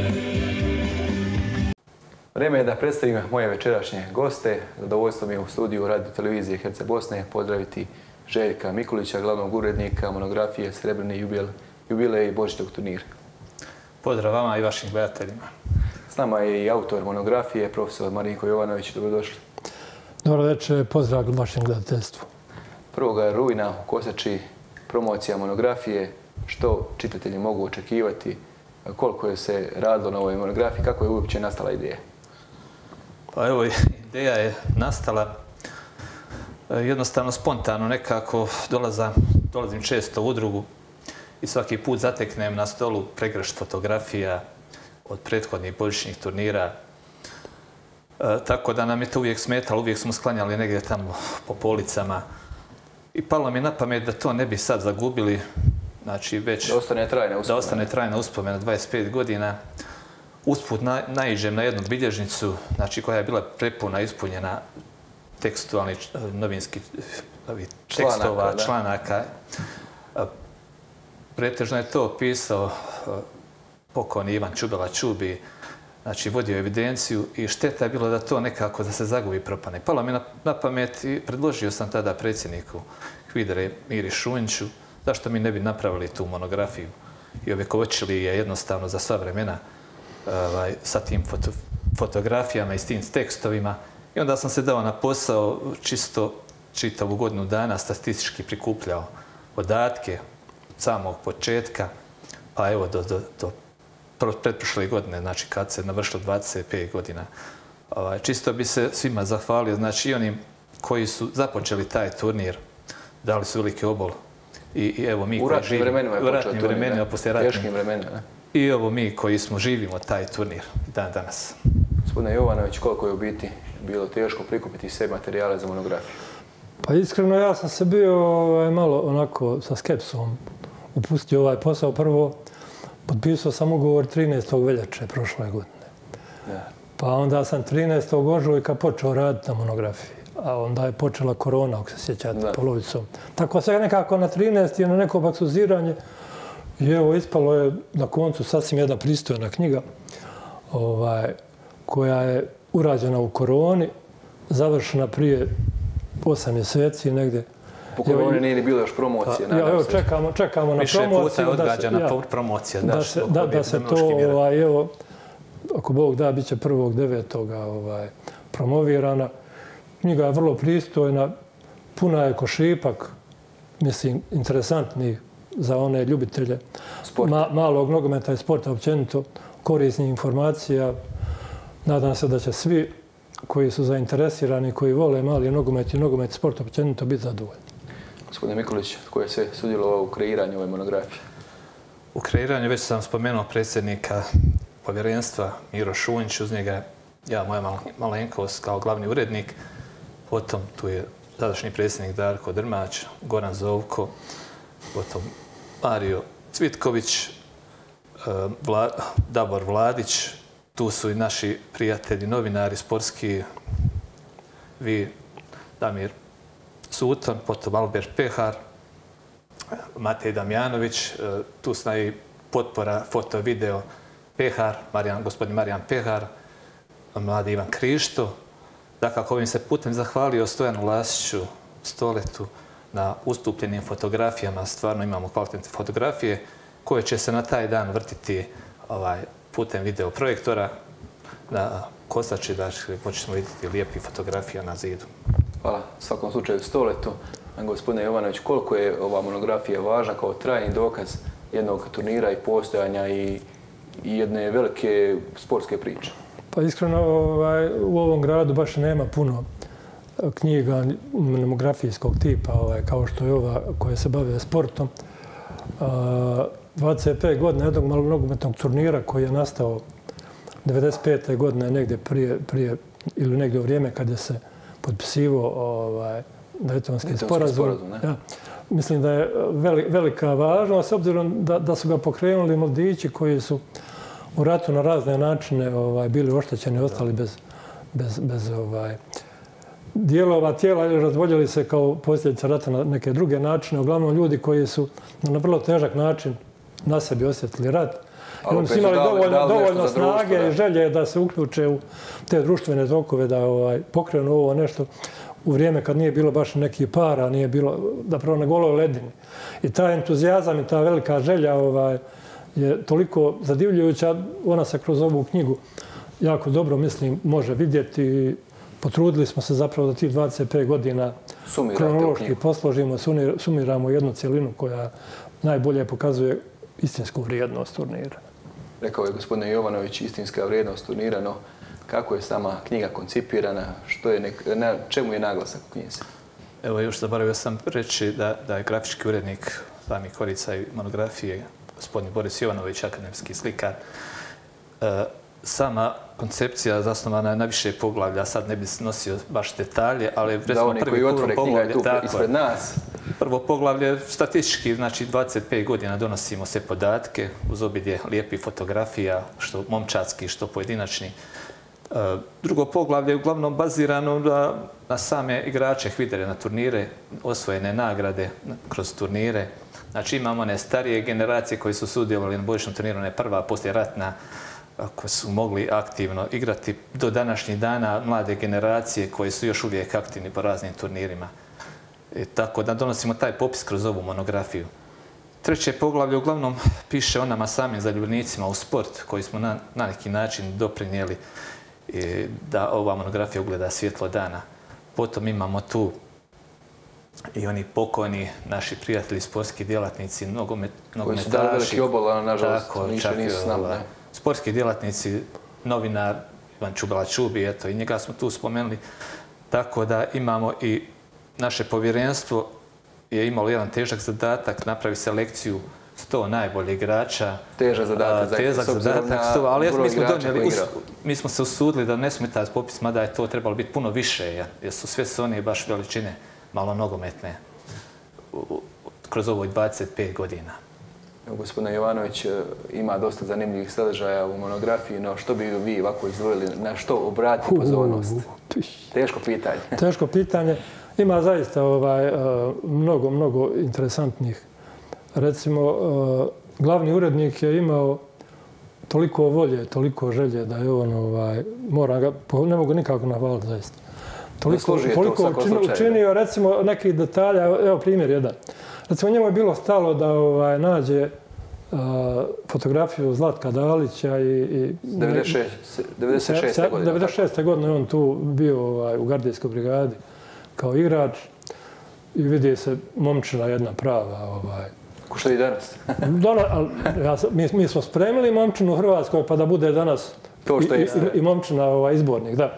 Vrijeme je da predstavim moje večerašnje goste. Zadovoljstvo mi je u studiju Radio Televizije Herceg Bosne pozdraviti Željka Mikulića, glavnog urednika monografije Srebrni jubilej Božićnog turnira. Pozdrav vama i vašim gledateljima. S nama je i autor monografije, profesor Marinko Jovanović. Dobrodošli. Dobro večer, pozdrav vašem gledateljstvu. prvog rujna u Kosači promocija monografije. Što čitatelji mogu očekivati? Koliko je se radilo na ovoj monografiji? Kako je uopće nastala ideja? Pa evo, ideja je nastala jednostavno spontano, nekako dolazim često u udrugu i svaki put zateknem na stolu pregršt fotografija od prethodnih božićnih turnira. E, tako da nam je to uvijek smetalo, uvijek smo sklanjali negdje tamo po policama. I palo mi na pamet da to ne bi sad zagubili, znači već... Da ostane trajna uspomena. Da ostane trajna uspomena, dvadeset pet godina. Usput na, naiđem na jednu bilježnicu, znači koja je bila prepuna, ispunjena tekstualnih novinskih tekstova, članaka. članaka. Pretežno je to pisao pokojni Ivan Čubela Čubi, znači vodio evidenciju i šteta je bilo da to nekako da se zagubi i propane. Palo mi na, na pamet i predložio sam tada predsjedniku HVIDRA-e Miri Šunjiću zašto mi ne bi napravili tu monografiju i ovjekovečili je jednostavno za sva vremena ovaj, sa tim foto, fotografijama i s tim tekstovima. I onda sam se dao na posao čisto čitavu godinu dana statistički prikupljao podatke samog početka, pa evo do, do, do pretprošle godine, znači kad se navršilo dvadeset pet godina. Ovaj, čisto bi se svima zahvalio, znači i onim koji su započeli taj turnir, dali su veliki obol. I, i evo mi u koji ratnim vremenima je počeo turnir, vremenima, teškim vremenima. I evo mi koji smo živimo taj turnir dan danas. Gospodine Jovanović, koliko je u biti bilo teško prikupiti sve materijale za monografiju? Pa iskreno ja sam se bio ovaj, malo onako sa skepsom upustio ovaj posao. Prvo potpisao sam ugovor trinaestog veljače prošle godine. Ja. Pa onda sam trinaestog ožujka počeo raditi na monografiji. A onda je počela korona, ako se sjećate, da. Polovicom. Tako sve nekako na trinaesti na neko baksuziranje. I evo, ispalo je na koncu sasvim jedna pristojna knjiga ovaj, koja je urađena u koroni, završena prije osam mjeseci negdje. Po koroni nije ni bilo još promocije. Pa, ja, evo, čekamo, čekamo na Više promociju. Više puta je odgađana ja, promocija. Da, da, se, da, da se to, ovaj, evo, ako Bog da, bit će prvog devetog ovaj, promovirana. Knjiga je vrlo pristojna, puna je ko šipak, mislim, interesantnih za one ljubitelje Ma, malog nogometa i sporta općenito, korisnih informacija. Nadam se da će svi koji su zainteresirani, koji vole mali nogomet i nogomet i sport općenito biti zadovoljni. Gospodine Mikulić, tko je sve sudjelovao u kreiranju ove monografije? U kreiranju već sam spomenuo predsjednika povjerenstva Miro Šunjić, uz njega ja, moja malenkost kao glavni urednik. Potom tu je tadašnji predsjednik Darko Drmać, Goran Zovko, potom Mario Cvitković, Vla, Davor Vladić, tu su i naši prijatelji, novinari, sportski, vi, Damir Suton, potom Albert Pehar, Matej Damjanović, tu su i potpora foto, video Pehar, Marijan, gospodin Marijan Pehar, mladi Ivan Krišto. Dakle, ovim se putem zahvalio Stojanu Lasiću, Stoletu, na ustupljenim fotografijama. Stvarno imamo kvalitetne fotografije koje će se na taj dan vrtiti ovaj, putem videoprojektora na Kosači, da počnemo vidjeti lijepih fotografija na zidu. Hvala. U svakom slučaju Stoletu. Gospodine Jovanović, koliko je ova monografija važna kao trajni dokaz jednog turnira i postojanja i, i jedne velike sportske priče? Pa iskreno, ovaj, u ovom gradu baš nema puno knjiga monografijskog tipa, ovaj, kao što je ova koja se bave sportom. dvadeset pet godina jednog malog nogometnog turnira koji je nastao devedeset pete godine negdje prije, prije ili negdje u vrijeme kad je se potpisivao ovaj, Daytonski sporazum. sporazum ja, mislim da je veli, velika važnost, s obzirom da, da su ga pokrenuli mladići koji su u ratu na razne načine ovaj, bili oštećeni i ostali bez, bez, bez ovaj, dijelova tijela ili razboljeli se kao posljedica rata na neke druge načine. Uglavnom ljudi koji su na vrlo težak način na sebi osjetili rat. I oni su imali dovoljno, dovoljno snage društvo, i želje da se uključe u te društvene tokove, da ovaj, pokrenu ovo nešto u vrijeme kad nije bilo baš nekih para, nije bilo da prvo na goloj ledini. I taj entuzijazam i ta velika želja ovaj, je toliko zadivljujuća. Ona se kroz ovu knjigu jako dobro, mislim, može vidjeti. Potrudili smo se zapravo da tih dvadeset pet godina kronološki posložimo, sumiramo jednu cjelinu koja najbolje pokazuje istinsku vrijednost turnira. Rekao je gospodine Jovanović, istinska vrijednost turnira, no kako je sama knjiga koncipirana, što je nek, na čemu je naglasak u knjizi? Evo, još zaboravio sam reći da, da je grafički urednik Rami Korica i monografije, gospodin Boris Jovanović, akademski slikar. Sama koncepcija zasnovana je na više poglavlja, sad ne bi nosio baš detalje, ali recimo prvi poglavlje ispred nas. Prvo poglavlje statistički, znači dvadeset pet godina donosimo se podatke uz obidje lijepih fotografija, što momčadski, što pojedinačni. Drugo poglavlje je uglavnom bazirano na, na same igrače Hvidere, na turnire, osvojene nagrade kroz turnire. Znači imamo one starije generacije koji su sudjelovali na bojišnom turniru, ne prva, poslije ratna, koji su mogli aktivno igrati do današnjih dana, mlade generacije koji su još uvijek aktivni po raznim turnirima. I tako da donosimo taj popis kroz ovu monografiju. Treće poglavlje uglavnom piše o nama samim zaljubljenicima u sport koji smo na, na neki način doprinijeli da ova monografija ugleda svjetlo dana. Potom imamo tu i oni pokojni naši prijatelji, sportski djelatnici, nogometaši. Koji su dali veliki obol, ali nažalost više nisu s nama. Sportski djelatnici, novinar Ivan Čubala Čubi, eto, i njega smo tu spomenuli. Tako da imamo i naše povjerenstvo je imalo jedan težak zadatak, napravi selekciju sto najboljih igrača. Težak zadatak, težak zadatak, sto, ali eto, mi smo donijeli, mi smo se usudili da ne smije taj popis, mada je to trebalo biti puno više, jer su sve su oni baš veličine malo nogometne kroz ovoj dvadeset pet godina. Gospodin Jovanović ima dosta zanimljivih sadržaja u monografiji, no što bi vi ovako izdvojili, na što obratiti pozornost? Teško pitanje. Teško pitanje. Ima zaista mnogo, mnogo interesantnih. Recimo, glavni urednik je imao toliko volje, toliko želje da je on, moram ga, ne mogu nikako nahvaliti zaista. Toliko učinio, recimo, nekih detalja, evo primjer jedan. Recimo, njemu je bilo stalo da nađe fotografiju Zlatka Dalića i... devedeset šeste godine. devedeset šeste godine je on tu bio u gardijskoj brigadi kao igrač i vidi se momčina jedna prava. Ko što je i danas? Mi smo spremili momčinu u Hrvatskoj pa da bude danas i momčina izbornik, da.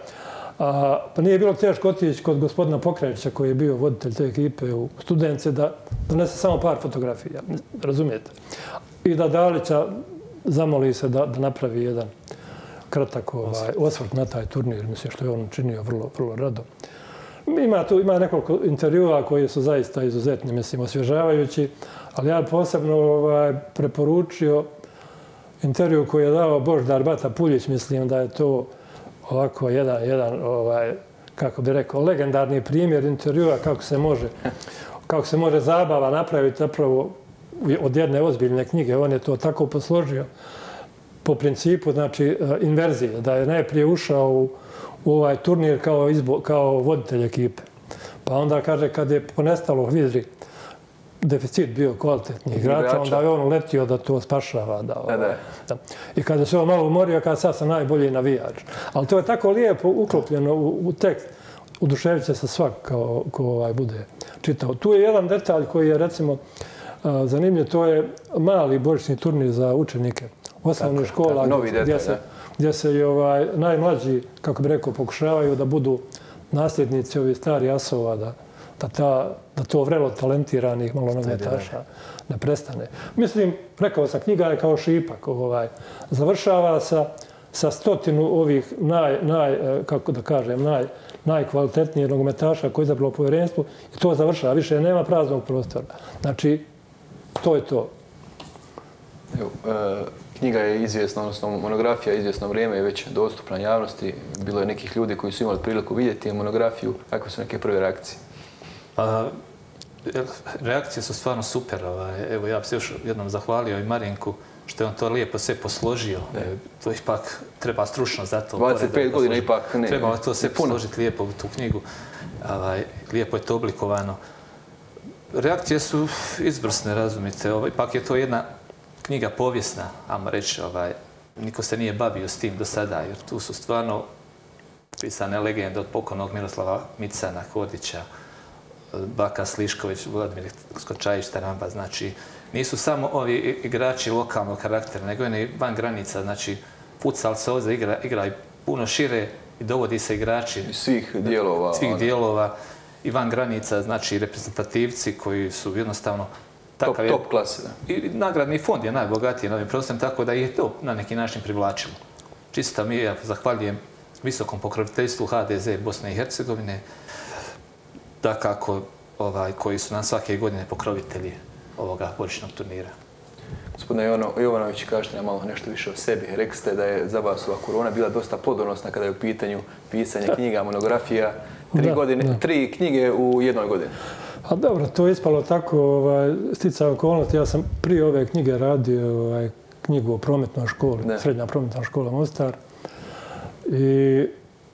Pa nije bilo teško otići kod gospodina Pokrajića koji je bio voditelj te ekipe u Studence da donese samo par fotografija, razumijete? I da Dalića zamoli se da napravi jedan kratak osvrt na taj turnir, mislim što je on činio vrlo rado. Ima tu ima nekoliko intervjua koji su zaista izuzetni, mislim, osvježavajući, ali ja posebno preporučio intervju koji je dao Božidar Bata Puljić, mislim da je to ovako jedan, jedan, kako bi rekao, legendarni primjer intervjua kako se može, kako se može zabava napraviti zapravo od jedne ozbiljne knjige. On je to tako posložio po principu, znači, inverzije, da je najprije ušao u u ovaj turnir kao, izbo, kao voditelj ekipe. Pa onda kaže kad je ponestalo Hvidri deficit bio kvalitetnih igrača, onda je on uletio da to spašava. Da, ovaj, da. I kada se on malo umorio, kada sad sam najbolji navijač. Ali to je tako lijepo uklopljeno u, u tekst. Uduševit će se svak kao, ko ovaj bude čitao. Tu je jedan detalj koji je recimo a, zanimljiv, to je mali božićni turnir za učenike osnovnih škola gdje se gdje se i ovaj, najmlađi, kako bi rekao, pokušavaju da budu nasljednici ovih starih asova, da, da, ta, da to vrelo talentiranih malo nogometaša ne prestane. Mislim, rekao sam, knjiga je kao šipak. Ovaj, završava sa, sa stotinu ovih naj, naj, kako da kažem, naj, najkvalitetnijih nogometaša koji je zapravo povjerenstvo i to završava. Više nema praznog prostora. Znači, to je to. Evo, e, knjiga je izvjesna, odnosno monografija je izvjesno vrijeme i već dostupna javnosti. Bilo je nekih ljudi koji su imali priliku vidjeti monografiju. Kakve su neke prve reakcije? Pa, reakcije su stvarno super. Ovaj. Evo, ja bih se još jednom zahvalio i Marinku što je on to lijepo sve posložio. E, to ipak treba stručno za to. dvadeset pet godina ipak ne. Treba to sve posložiti lijepo u tu knjigu. Ovaj, lijepo je to oblikovano. Reakcije su izvrsne, razumite. Ovaj, ipak je to jedna knjiga povijesna, ajmo reći, ovaj, niko se nije bavio s tim do sada, jer tu su stvarno pisane legende od pokojnog Miroslava Micana, Kodića, Baka Slišković, Vladimir Skočajić, Taramba, znači nisu samo ovi igrači lokalnog karaktera, nego i van granica, znači futsal se ovdje igra, igra i puno šire i dovodi se igrači svih dijelova, svih dijelova i van granica, znači reprezentativci koji su jednostavno Top, top klase. I nagradni fond je najbogatiji na ovim prostorima, tako da je to na neki način privlačilo. Čisto mi ja zahvaljujem visokom pokroviteljstvu H D Z Bosne i Hercegovine, da kako ovaj, koji su nam svake godine pokrovitelji ovoga božićnog turnira. Gospodine Jovanović, kažete nam malo nešto više o sebi. Rekli ste da je za vas ova korona bila dosta plodonosna kada je u pitanju pisanje knjiga, monografija. Tri, da, godine, da. tri knjige u jednoj godini. A dobro, to je ispalo tako, ovaj, sticaj okolnosti. Ja sam prije ove knjige radio ovaj, knjigu o prometnoj školi, da. Srednja prometna škola Mostar. I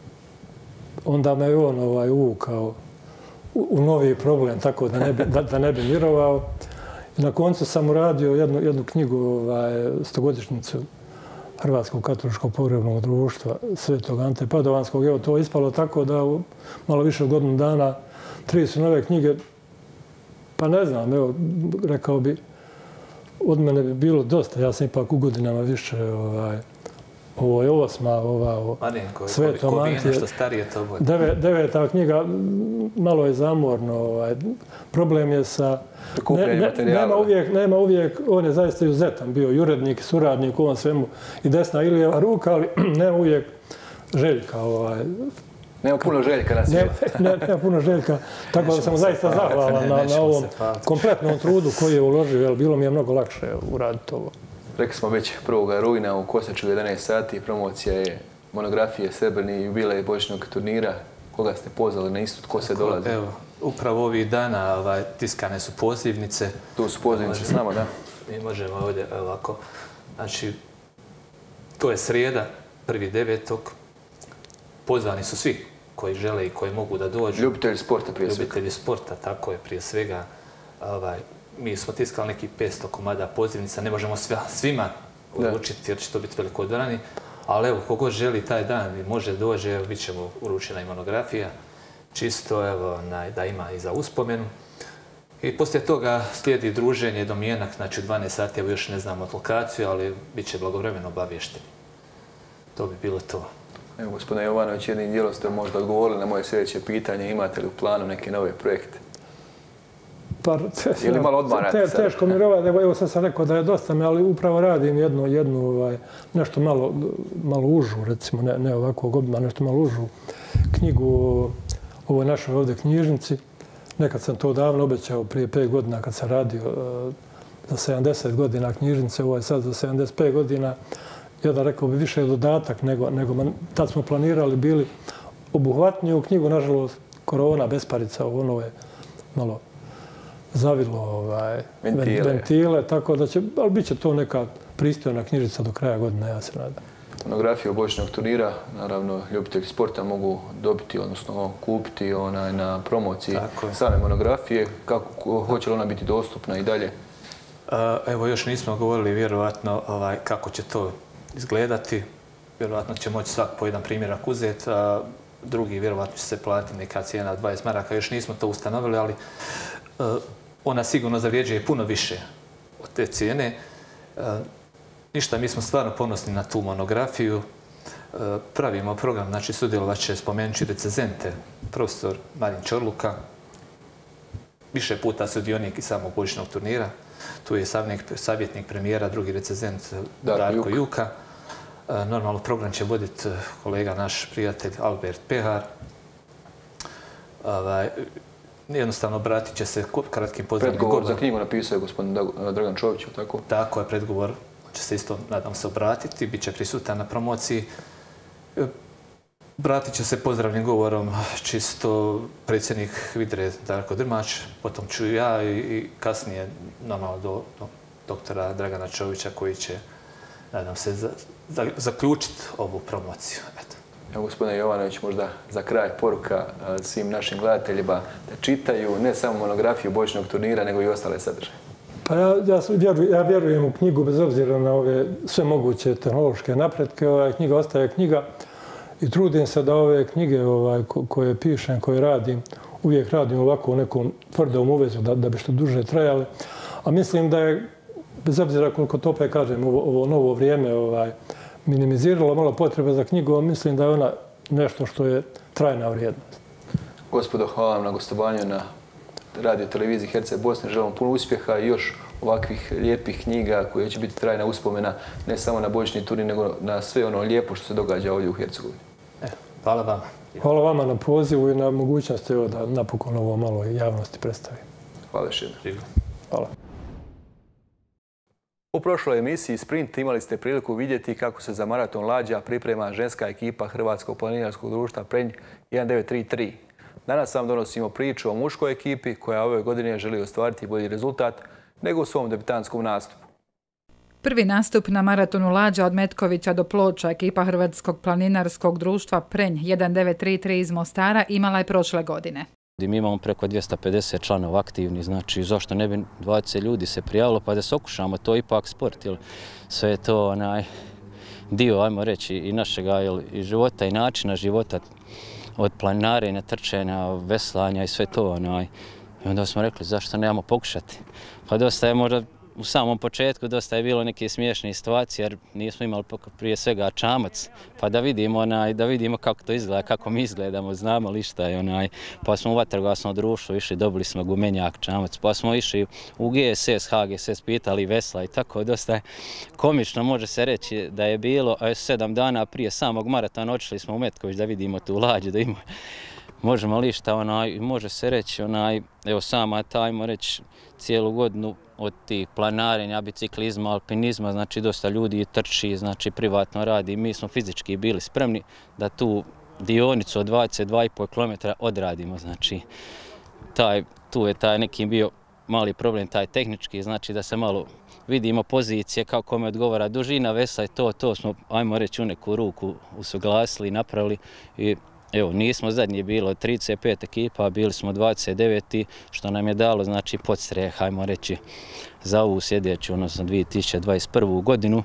onda me on ovaj, uvukao u, u novi problem, tako da ne bi, da, da ne bi mirovao. I na koncu sam uradio jednu, jednu knjigu, ovaj, stogodišnjicu Hrvatskog katoličkog pogrebnog društva Svetog Ante Padovanskog. Evo, to je ispalo tako da u malo više od godinu dana tri su nove knjige. Pa ne znam, evo, rekao bi, od mene bi bilo dosta. Ja sam ipak u godinama više, ovaj, ovo je osma, ova o Svetom Antije. Nešto starije to bude. Deve, deveta knjiga, malo je zamorno. Ovaj, problem je sa... Ne, ne, nema, uvijek, nema uvijek, on je zaista izuzetan bio, i urednik, suradnik u ovom svemu i desna Ilijeva ruka, ali nema uvijek Željka. Ovaj, Nema puno Željka na svijetu. Ne, ne, nema puno Željka, tako da sam zaista zahvalan na, na ovom kompletnom trudu koji je uložio, jer bilo mi je mnogo lakše uraditi ovo. Rekli smo već prvog rujna u Kosaču u jedanaest sati, promocija je monografije Srebrni jubilej božićnog turnira. Koga ste pozvali na istut, ko se dolazi? Evo, upravo ovih dana ovaj, tiskane su pozivnice. Tu su pozivnice s nama, da? Mi možemo ovdje ovako. Znači, to je srijeda, prvi devetog. Pozvani su svi koji žele i koji mogu da dođu. Ljubitelji sporta prije svega. Ljubitelji sporta, tako je prije svega. Ovaj, mi smo tiskali nekih petsto komada pozivnica, ne možemo svima, svima uručiti jer će to biti veliko dvorani. Ali evo, kogod želi taj dan i može dođe, evo, bit ćemo uručena i monografija. Čisto, evo, na, da ima i za uspomenu. I poslije toga slijedi druženje, domjenak, znači u dvanaest sati, evo još ne znamo lokaciju, ali bit će blagovremeno obavješteni. To bi bilo to. Evo, gospodine Jovanović, jednim dijelom ste možda odgovorili na moje sljedeće pitanje. Imate li u planu neke nove projekte? Pa, je li malo odmarate te, teško mi rovati, evo sad sam rekao da je dosta, ali upravo radim jednu, jednu ovaj, nešto malo, malo užu, recimo, ne, ne ovakvog obima, nešto malo užu knjigu o ovoj našoj ovdje knjižnici. Nekad sam to davno obećao, prije pet godina kad sam radio uh, za sedamdeset godina knjižnice, ovo je sad za sedamdeset pet godina. Jedan rekao bi više dodatak nego, nego man, tad smo planirali, bili obuhvatniju knjigu, nažalost, korona, besparica, ono je malo zavilo ovaj, ventile. ventile, tako da će, ali bit će to neka pristojna knjižica do kraja godine, ja se nadam. Monografiju božićnog turnira, naravno, ljubitelji sporta mogu dobiti, odnosno kupiti onaj, na promociji same monografije. Kako, hoće li ona biti dostupna i dalje? Evo, još nismo govorili vjerovatno ovaj, kako će to izgledati. Vjerovatno će moći svak po jedan primjerak uzeti, a drugi vjerovatno će se platiti neka cijena dvadeset maraka. Još nismo to ustanovili, ali ona sigurno zavrijeđuje puno više od te cijene. Ništa, mi smo stvarno ponosni na tu monografiju. Pravimo program, znači sudjelovat će, spomenući recenzente, profesor Marin Čorluka, više puta sudionik i samog božićnog turnira. Tu je savjetnik premijera, drugi recenzent Darko Juka. Normalno program će voditi kolega, naš prijatelj Albert Pehar. Jednostavno obratit će se kratkim pozdravnim govorom. Predgovor za knjigu napisao je gospodin Dragan Čović, tako? Tako je, predgovor. On će se isto, nadam se, obratiti. Biće prisutan na promociji. Obratit će se pozdravnim govorom čisto predsjednik Vidre Darko Drmač, potom ću ja i kasnije normalno do doktora Dragana Čovića koji će, nadam se, zaključiti ovu promociju. Evo, gospodine Jovanović, možda za kraj poruka svim našim gledateljima da čitaju ne samo monografiju božićnog turnira, nego i ostale sadržaje. Pa ja, ja, vjerujem, ja vjerujem u knjigu bez obzira na ove sve moguće tehnološke napretke. Ova knjiga ostaje knjiga i trudim se da ove knjige ovaj, ko, koje pišem, koje radim, uvijek radim ovako u nekom tvrdom uvezu da, da bi što duže trajale. A mislim da je, bez obzira koliko to opet kažem, ovo, ovo novo vrijeme ovaj, minimiziralo malo potrebe za knjigu, mislim da je ona nešto što je trajna vrijednost. Gospodo, hvala vam na gostovanju na radio televiziji Herceg Bosne. Želimo puno uspjeha i još ovakvih lijepih knjiga koje će biti trajna uspomena ne samo na božićni turnir, nego na sve ono lijepo što se događa ovdje u Hercegovini. Hvala vama. Hvala vama na pozivu i na mogućnosti da napokon ovo malo javnosti predstavim. Hvala još jednom. Hvala. U prošloj emisiji Sprint imali ste priliku vidjeti kako se za maraton lađa priprema ženska ekipa Hrvatskog planinarskog društva Prenj jedan devet tri tri. Danas vam donosimo priču o muškoj ekipi koja ove godine želi ostvariti bolji rezultat nego u svom debitantskom nastupu. Prvi nastup na maratonu lađa od Metkovića do Ploča ekipa Hrvatskog planinarskog društva Prenj jedan devet tri tri iz Mostara imala je prošle godine. Mi imamo preko dvjesto pedeset članova aktivni, znači zašto ne bi dvadeset ljudi se prijavilo pa da se okušamo, to je ipak sport, jer sve je to onaj dio, ajmo reći, i našega jel, i života i načina života, od planinarenja, trčenja, veslanja i sve to. Onaj. I onda smo rekli zašto nemamo pokušati. Pa dosta je možda u samom početku dosta je bilo neke smiješne situacije jer nismo imali prije svega čamac, pa da vidimo, onaj, da vidimo kako to izgleda, kako mi izgledamo, znamo li šta je. Onaj. Pa smo u vatrogasno društvo išli, dobili smo gumenjak, čamac, pa smo išli u G S S, H G S S, pitali vesla i tako. Dosta je komično, može se reći da je bilo, a sedam dana prije samog maratona otišli smo u Metković da vidimo tu lađu, da imamo. Možemo li šta, onaj, može se reći, onaj, evo sama ta, ajmo reći, cijelu godinu od tih planarenja, biciklizma, alpinizma, znači dosta ljudi trči, znači privatno radi. Mi smo fizički bili spremni da tu dionicu od dvadeset dva i pol kilometra odradimo, znači taj, tu je taj neki bio mali problem, taj tehnički, znači da se malo vidimo pozicije kako kome odgovara dužina vesla i to, to smo, ajmo reći, u neku ruku usuglasili i napravili. I evo, nismo zadnji bilo od trideset pet ekipa, bili smo dvadeset devet, što nam je dalo, znači, podstreh, ajmo reći, za ovu sljedeću, odnosno dvije tisuće dvadeset prvu godinu.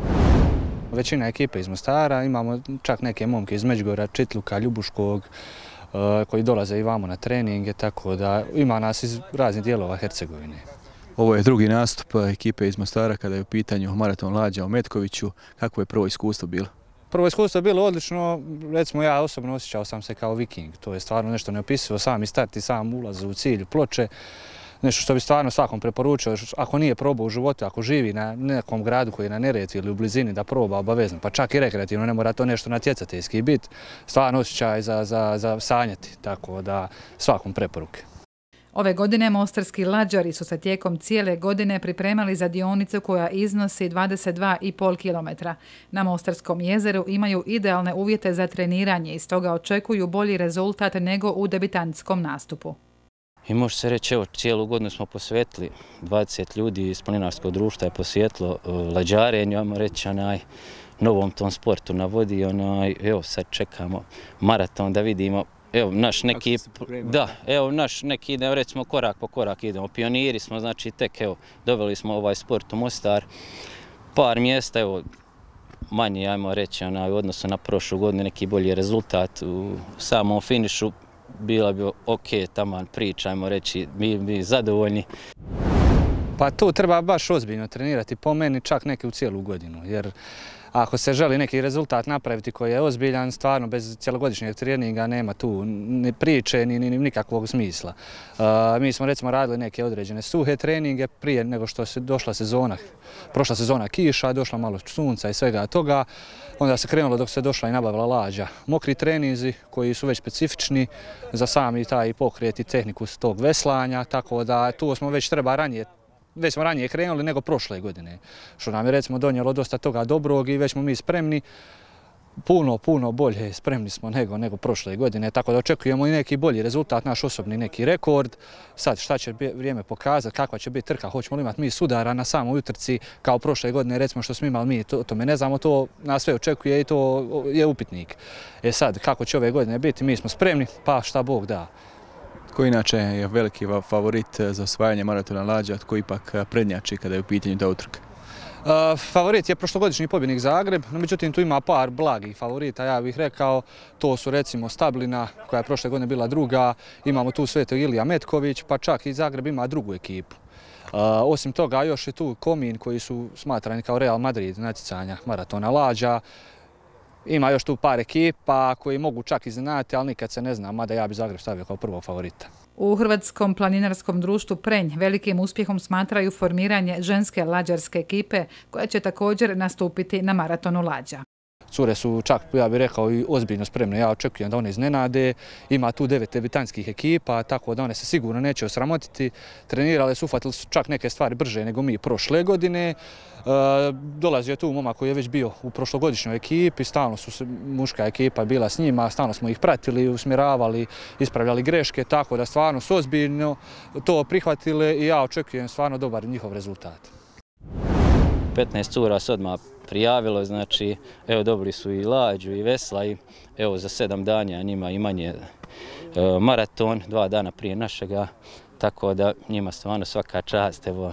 Većina ekipe iz Mostara, imamo čak neke momke iz Međugorja, Čitluka, Ljubuškog, koji dolaze i vamo na treninge, tako da ima nas iz raznih dijelova Hercegovine. Ovo je drugi nastup ekipe iz Mostara kada je u pitanju maraton lađa u Metkoviću. Kako je prvo iskustvo bilo? Prvo iskustvo je bilo odlično, recimo ja osobno osjećao sam se kao viking, to je stvarno nešto neopisivo, sami start i sam ulaz u cilj Ploče, nešto što bi stvarno svakom preporučio, ako nije probao u životu, ako živi na nekom gradu koji je na Neretvi ili u blizini da proba obavezno, pa čak i rekreativno, ne mora to nešto natjecateljski biti, stvarno osjećaj za, za, za sanjati, tako da svakom preporuke. Ove godine mostarski lađari su se tijekom cijele godine pripremali za dionicu koja iznosi dvadeset dva i pol kilometra. Na Mostarskom jezeru imaju idealne uvjete za treniranje i stoga očekuju bolji rezultat nego u debitantskom nastupu. I može se reći, evo, cijelu godinu smo posvetili, dvadeset ljudi iz planinarskog društva je posvetilo lađarenju, ajmo reći, onaj, novom tom sportu na vodi, onaj, evo sad čekamo maraton da vidimo. Evo, naš neki, da, evo, naš neki, da recimo korak po korak idemo, pioniri smo, znači tek, evo, doveli smo ovaj sport u Mostar, par mjesta, evo, manje, ajmo reći, onaj, u odnosu na prošlu godinu, neki bolji rezultat u samom finišu, bila bi ok, taman priča, ajmo reći, mi bi zadovoljni. Pa tu treba baš ozbiljno trenirati, po meni čak neke u cijelu godinu, jer ako se želi neki rezultat napraviti koji je ozbiljan, stvarno bez cjelogodišnjeg treninga nema tu ni priče ni, ni nikakvog smisla. Uh, mi smo recimo radili neke određene suhe treninge prije nego što se došla sezona, prošla sezona kiša, došla malo sunca i svega toga. Onda se krenulo dok se došla i nabavila lađa. Mokri treninzi koji su već specifični za sami taj pokret i tehniku tog veslanja, tako da tu smo već treba ranije Već smo ranije krenuli nego prošle godine, što nam je recimo donijelo dosta toga dobrog i već smo mi spremni, puno, puno bolje spremni smo nego, nego prošle godine, tako da očekujemo i neki bolji rezultat, naš osobni neki rekord. Sad šta će vrijeme pokazati, kakva će biti trka, hoćemo li imati mi sudara na samoj utrci kao prošle godine, recimo što smo imali mi, to, to me ne znamo, to nas sve očekuje i to je upitnik. E sad, kako će ove godine biti, mi smo spremni, pa šta Bog da. Ko inače je veliki favorit za osvajanje maratona lađa, tko ipak prednjači kada je u pitanju ta utrka? Uh, favorit je prošlogodišnji pobjednik Zagreb, no međutim tu ima par blagih favorita, ja bih rekao, to su recimo Stablina koja je prošle godine bila druga, imamo tu Svetog Ilija Metković, pa čak i Zagreb ima drugu ekipu. Uh, osim toga još je tu Komin koji su smatrani kao Real Madrid natjecanja maratona lađa. ima još tu par ekipa koji mogu čak iznenaditi, ali nikad se ne zna, mada ja bi Zagreb stavio kao prvog favorita. U Hrvatskom planinarskom društvu Prenj velikim uspjehom smatraju formiranje ženske lađarske ekipe koja će također nastupiti na maratonu lađa. Cure su čak, ja bih rekao, i ozbiljno spremne. Ja očekujem da one iznenade. Ima tu devet debitanskih ekipa, tako da one se sigurno neće osramotiti. Trenirale su, ufatili su čak neke stvari brže nego mi prošle godine. E, dolazio je tu momak koji je već bio u prošlogodišnjoj ekipi, stalno su muška ekipa bila s njima, stalno smo ih pratili, usmjeravali, ispravljali greške, tako da stvarno su ozbiljno to prihvatile i ja očekujem stvarno dobar njihov rezultat. petnaest cura se odmah prijavilo, znači evo dobili su i lađu i vesla i evo za sedam dana njima i manje e, maraton, dva dana prije našega, tako da njima stvarno svaka čast, evo.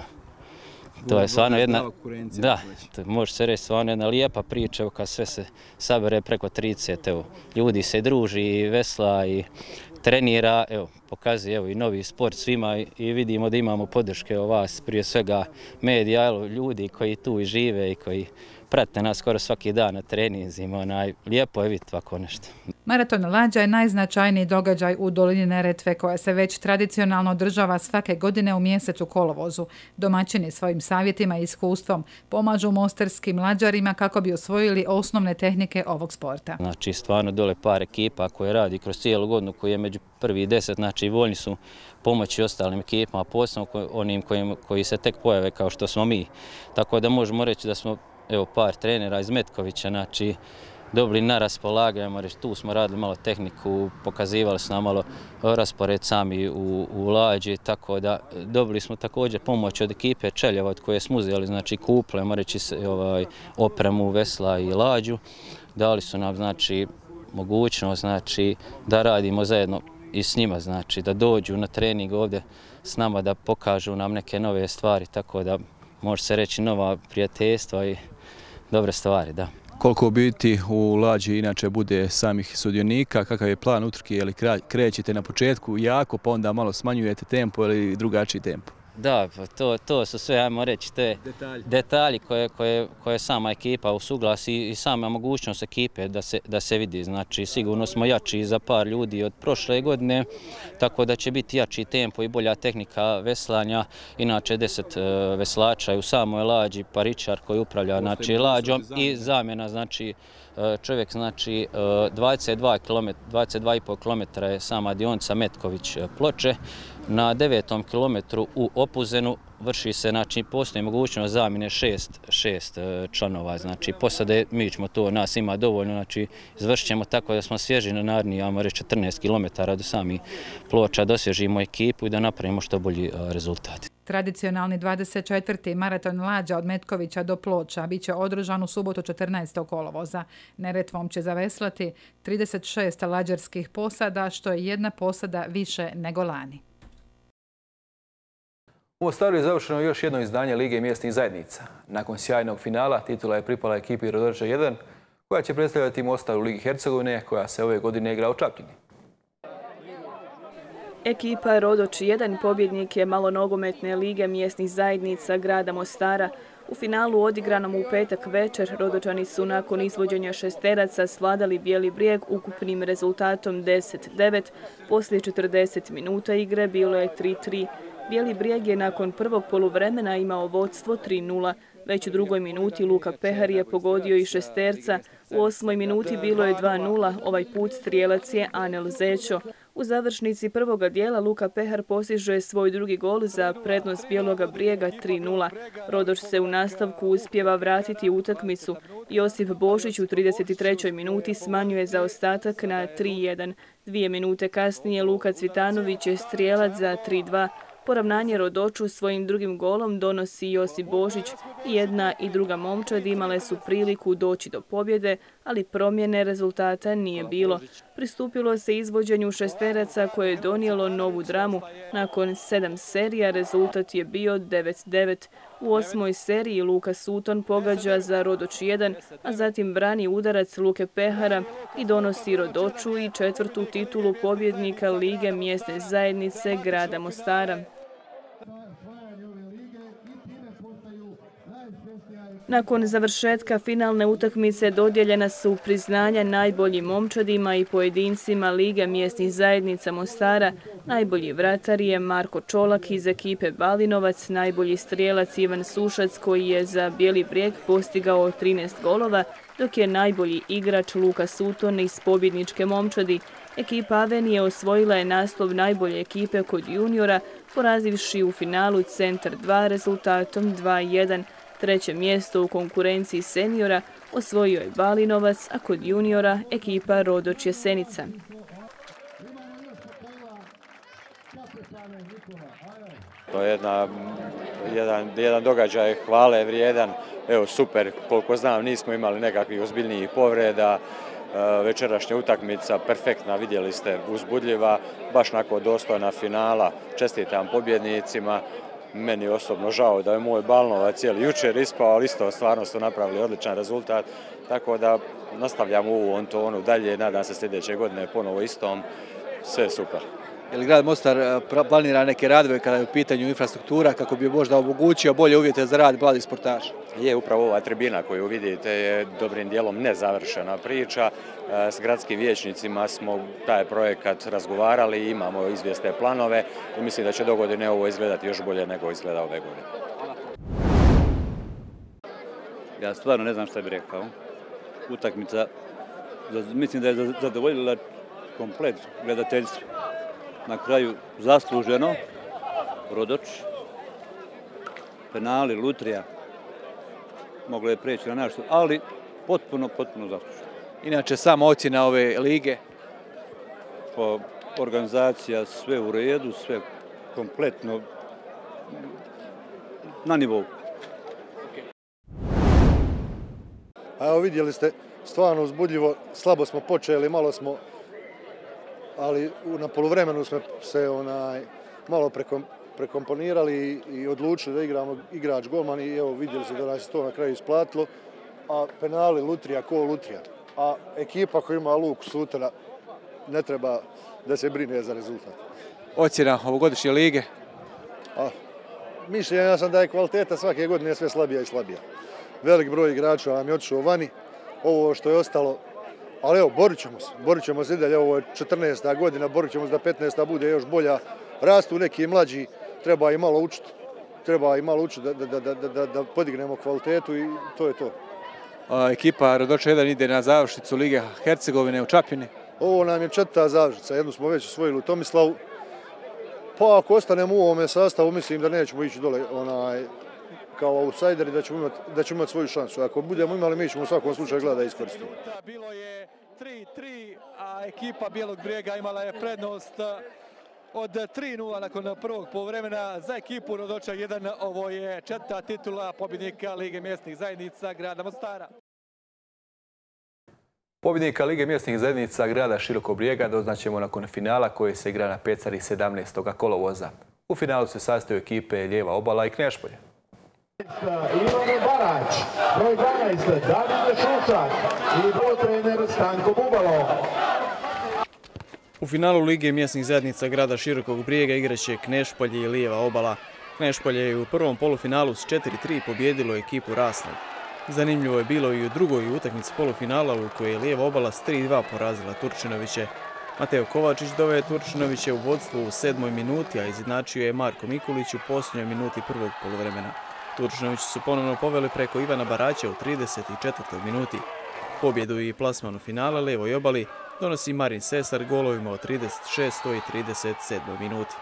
To je stvarno jedna, da, može se reći stvarno jedna lijepa priča, evo kad sve se sabere preko trideset, evo, ljudi se druži i vesla i trenira, evo, pokazuje evo, i novi sport svima i vidimo da imamo podrške o vas, prije svega medija, evo, ljudi koji tu i žive i koji prate nas skoro svaki dan na treninzima, onaj, lijepo je vidjeti ovako nešto. Maraton lađa je najznačajniji događaj u dolini Neretve koja se već tradicionalno održava svake godine u mjesecu kolovozu. Domaćini svojim savjetima i iskustvom pomažu mostarskim lađarima kako bi osvojili osnovne tehnike ovog sporta. Znači stvarno dole par ekipa koje radi kroz cijelu godinu, koji je među prvi deset, znači voljni su pomoći ostalim ekipama, posebno onim koji, koji se tek pojave kao što smo mi. Tako da možemo reći da smo evo par trenera iz Metkovića, znači dobili na raspolaganje, reći, tu smo radili malo tehniku, pokazivali su nam malo raspored sami u, u lađi, tako da dobili smo također pomoć od ekipe Čeljeva od koje smo uzeli, znači kuple, reći, ovaj, opremu, vesla i lađu. Dali su nam znači mogućnost znači, da radimo zajedno i s njima, znači da dođu na trening ovdje s nama, da pokažu nam neke nove stvari, tako da može se reći nova prijateljstva i dobre stvari, da. Koliko biti u lađi inače bude samih sudionika, kakav je plan utrke, je li krećete na početku jako pa onda malo smanjujete tempo ili drugačiji tempo? Da, to, to su sve, ajmo reći, te detalji, detalji koje, koje, koje sama ekipa usuglasi i sama mogućnost ekipe da se, da se vidi. Znači, sigurno smo jači za par ljudi od prošle godine, tako da će biti jači tempo i bolja tehnika veslanja. Inače, deset veslača je u samoj lađi, paričar koji upravlja znači, lađom i zamjena, znači, čovjek, znači, dvadeset dva i pol kilometra je sama dionica Metković-Ploče. Na devetom kilometru u Opuzenu vrši se, znači, postoji mogućnost zamjene šest, šest članova, znači, posade, mi ćemo to, nas ima dovoljno, znači, izvršit ćemo tako da smo svježi na naredni, ajmo reći, četrnaest kilometara do samih Ploča, dosvježimo ekipu i da napravimo što bolji rezultat. Tradicionalni dvadeset četvrti maraton lađa od Metkovića do Ploča biće održan u subotu četrnaestog kolovoza. Neretvom će zaveslati trideset šest lađarskih posada, što je jedna posada više nego lani. U Mostaru je završeno još jedno izdanje Lige mjesnih zajednica. Nakon sjajnog finala titula je pripala ekipi Rodoča jedan, koja će predstavljati Mostar u Ligi Hercegovine, koja se ove godine igra u Čapljini. Ekipa Rodoč jedan pobjednik je malonogometne Lige mjesnih zajednica grada Mostara. U finalu odigranom u petak večer Rodočani su nakon izvođenja šesteraca svladali Bijeli Brijeg ukupnim rezultatom deset devet. Poslije četrdeset minuta igre bilo je tri tri. Bijeli Brijeg je nakon prvog poluvremena imao vodstvo tri nula. Već u drugoj minuti Luka Pehar je pogodio i šesterca. U osmoj minuti bilo je dva nula. Ovaj put strijelac je Anel Zečo. U završnici prvoga dijela Luka Pehar postiže svoj drugi gol za prednost Bijeloga Brijega tri nula. Rodoč se u nastavku uspijeva vratiti u utakmicu. Josip Božić u trideset trećoj minuti smanjuje zaostatak na tri jedan. Dvije minute kasnije Luka Cvitanović je strijelac za tri dva. Poravnanje Rodoču svojim drugim golom donosi Josip Božić i jedna i druga momčad imale su priliku doći do pobjede, ali promjene rezultata nije bilo. Pristupilo se izvođenju šesteraca koje je donijelo novu dramu. Nakon sedam serija rezultat je bio devet devet. U osmoj seriji Luka Suton pogađa za Rodoč jedan, a zatim brani udarac Luke Pehara i donosi Rodoču i četvrtu titulu pobjednika Lige mjesne zajednice grada Mostara. Nakon završetka finalne utakmice dodijeljena su priznanja najboljim momčadima i pojedincima Lige mjesnih zajednica Mostara. Najbolji vratar je Marko Čolak iz ekipe Balinovac, najbolji strijelac Ivan Sušac koji je za Bijeli Brijeg postigao trinaest golova, dok je najbolji igrač Luka Suton iz pobjedničke momčadi. Ekipa Avenije osvojila je naslov najbolje ekipe kod juniora, porazivši u finalu Centar dva rezultatom dva jedan. Treće mjesto u konkurenciji seniora osvojio je Balinovac, a kod juniora ekipa Rodoč Jesenica. To je jedna, jedan, jedan događaj hvale vrijedan. Evo super, koliko znam nismo imali nekakvih ozbiljnijih povreda. Večerašnja utakmica perfektna, vidjeli ste, uzbudljiva, baš nakon dostojna finala. Čestitam pobjednicima. Meni je osobno žao da je moj Balinovac cijeli jučer ispao, ali isto stvarno su napravili odličan rezultat. Tako da nastavljamo u ovom tonu dalje, nadam se sljedeće godine ponovo istom. Sve super. Je li grad Mostar planira neke radove kada je u pitanju infrastruktura kako bi možda omogućio bolje uvjete za rad mladih sportaša? Je, upravo ova tribina koju vidite je dobrim dijelom nezavršena priča. S gradskim vijećnicima smo taj projekat razgovarali i imamo izvjesne planove i mislim da će do godine ovo izgledati još bolje nego izgleda ove godine. Ja stvarno ne znam šta bih rekao. Utakmica, mislim da je zadovoljila komplet gledateljstvo. Na kraju zasluženo, Rodoč, penali, lutrija, moglo je preći na nešto, ali potpuno, potpuno zasluženo. Inače, sama ocjena ove lige? Po organizacija sve u redu, sve kompletno na nivou. A evo vidjeli ste, stvarno uzbudljivo, slabo smo počeli, malo smo, ali na poluvremenu smo se onaj, malo prekom, prekomponirali i odlučili da igramo igrač golman i evo vidjeli ste da nas je to na kraju isplatilo, a penali lutrija ko lutrija. A ekipa koja ima Luku Sutona ne treba da se brine za rezultat. Ocjena ovogodišnje lige? A, mišljenja sam da je kvaliteta svake godine sve slabija i slabija. Velik broj igrača nam je otišao vani, ovo što je ostalo, ali evo, borit ćemo se, borit ćemo se i dalje, ovo je četrnaesta godina, borit ćemo se da petnaesta bude još bolja. Rastu neki mlađi, treba i malo učiti, treba i malo učiti da, da, da, da, da, da podignemo kvalitetu i to je to. A, ekipa Rodoča jedan ide na završnicu Lige Hercegovine u Čapljini. Ovo nam je četvrta završnica, jednu smo već osvojili u Tomislavu. Pa ako ostanemo u ovome sastavu, mislim da nećemo ići dole onaj, kao outsideri, da ćemo imati, da ćemo imati svoju šansu. Ako budemo imali, mi ćemo u svakom slučaju gledati da iskoristimo. Bilo je tri tri, a ekipa Bijelog Brijega imala je prednost od tri nula nakon prvog poluvremena. Za ekipu Rodoča jedan, ovo je četvrta titula pobjednika Lige mjesnih zajednica grada Mostara. Pobjednika Lige mjesnih zajednica grada Širokog Brijega doznaćemo nakon finala koji se igra na Pecari sedamnaestog kolovoza. U finalu se sastaju ekipe Lijeva Obala i Knešpolje. Ivane Barać, broj dvanaest, Davide Šušak i trener Stanko Bubalo. U finalu Lige mjesnih zajednica grada Širokog Brijega igraće Knešpolje i Lijeva Obala. Knešpolje je u prvom polufinalu s četiri tri pobjedilo ekipu Rasnog. Zanimljivo je bilo i u drugoj utakmici polufinala u kojoj je Lijeva Obala s tri dva porazila Turčinoviće. Mateo Kovačić doveo je Turčinoviće u vodstvu u sedmoj minuti, a izjednačio je Marko Mikulić u posljednjoj minuti prvog poluvremena. Turčinovići su ponovno poveli preko Ivana Baraća u trideset četvrtoj minuti. Pobjedu i plasman u finale Lijevoj Obali donosi Marin Sesar golovima u trideset šestoj i trideset sedmoj minuti.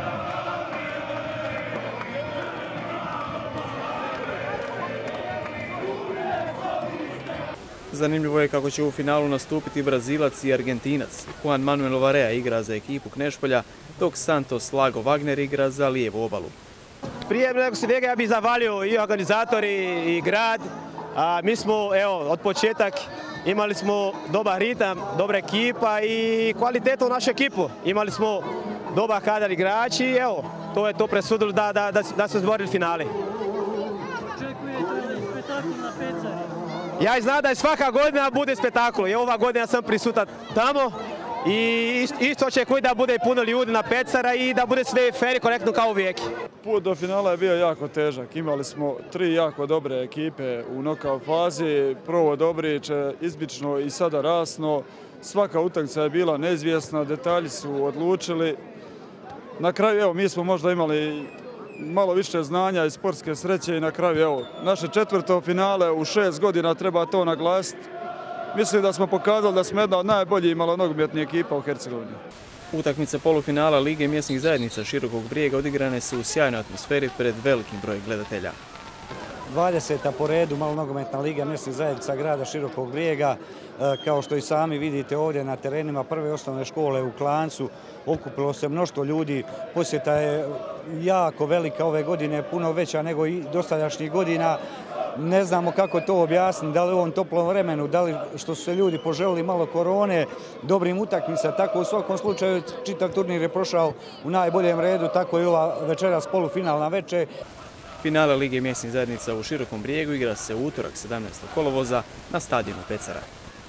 Zanimljivo je kako će u finalu nastupiti Brazilac i Argentinac. Juan Manuel Varea igra za ekipu Knešpolja, dok Santos Lago Wagner igra za Lijevu Obalu. Prije nego svega ja bih zahvalio i organizatori i grad. A, mi smo, evo, od početak imali smo dobar ritam, dobra ekipa i kvalitetu našu ekipu. Imali smo dobar kadar igrači i evo, to je to presudilo da, da, da, da su izborili finale. Očekujete spektakl na Pecari? Ja znam da je svaka godina bude spektakl. I ova godina sam prisutan tamo i isto očekujem da bude puno ljudi na Pecara i da bude sve fair i korektno kao uvijek. Put do finala je bio jako težak. Imali smo tri jako dobre ekipe u nokaut fazi. Prvo Dobrić, Izbično i sada Rasno. Svaka utakmica je bila neizvjesna, detalji su odlučili. Na kraju, evo, mi smo možda imali malo više znanja i sportske sreće i na kraju, evo, naše četvrto finale u šest godina, treba to naglasiti. Mislim da smo pokazali da smo jedna od najboljih malonogometnih ekipa u Hercegovini. Utakmice polufinala Lige mjesnih zajednica Širokog Brijega odigrane su u sjajnoj atmosferi pred velikim brojem gledatelja. dvadeseta po redu malonogometna Liga mjesnih zajednica grada Širokog Brijega. Kao što i sami vidite ovdje na terenima prve osnovne škole u Klancu, okupilo se mnoštvo ljudi. Posjeta je jako velika ove godine, puno veća nego i dosadašnjih godina. Ne znamo kako to objasniti, da li u ovom toplom vremenu, da li što su se ljudi poželili malo korone, dobrim utakmica, tako u svakom slučaju čitav turnir je prošao u najboljem redu, tako i ova večeras polufinalna večer. Finale Lige mjesnih zajednica u Širokom Brijegu igra se u utorak sedamnaestog kolovoza na stadionu Pecara.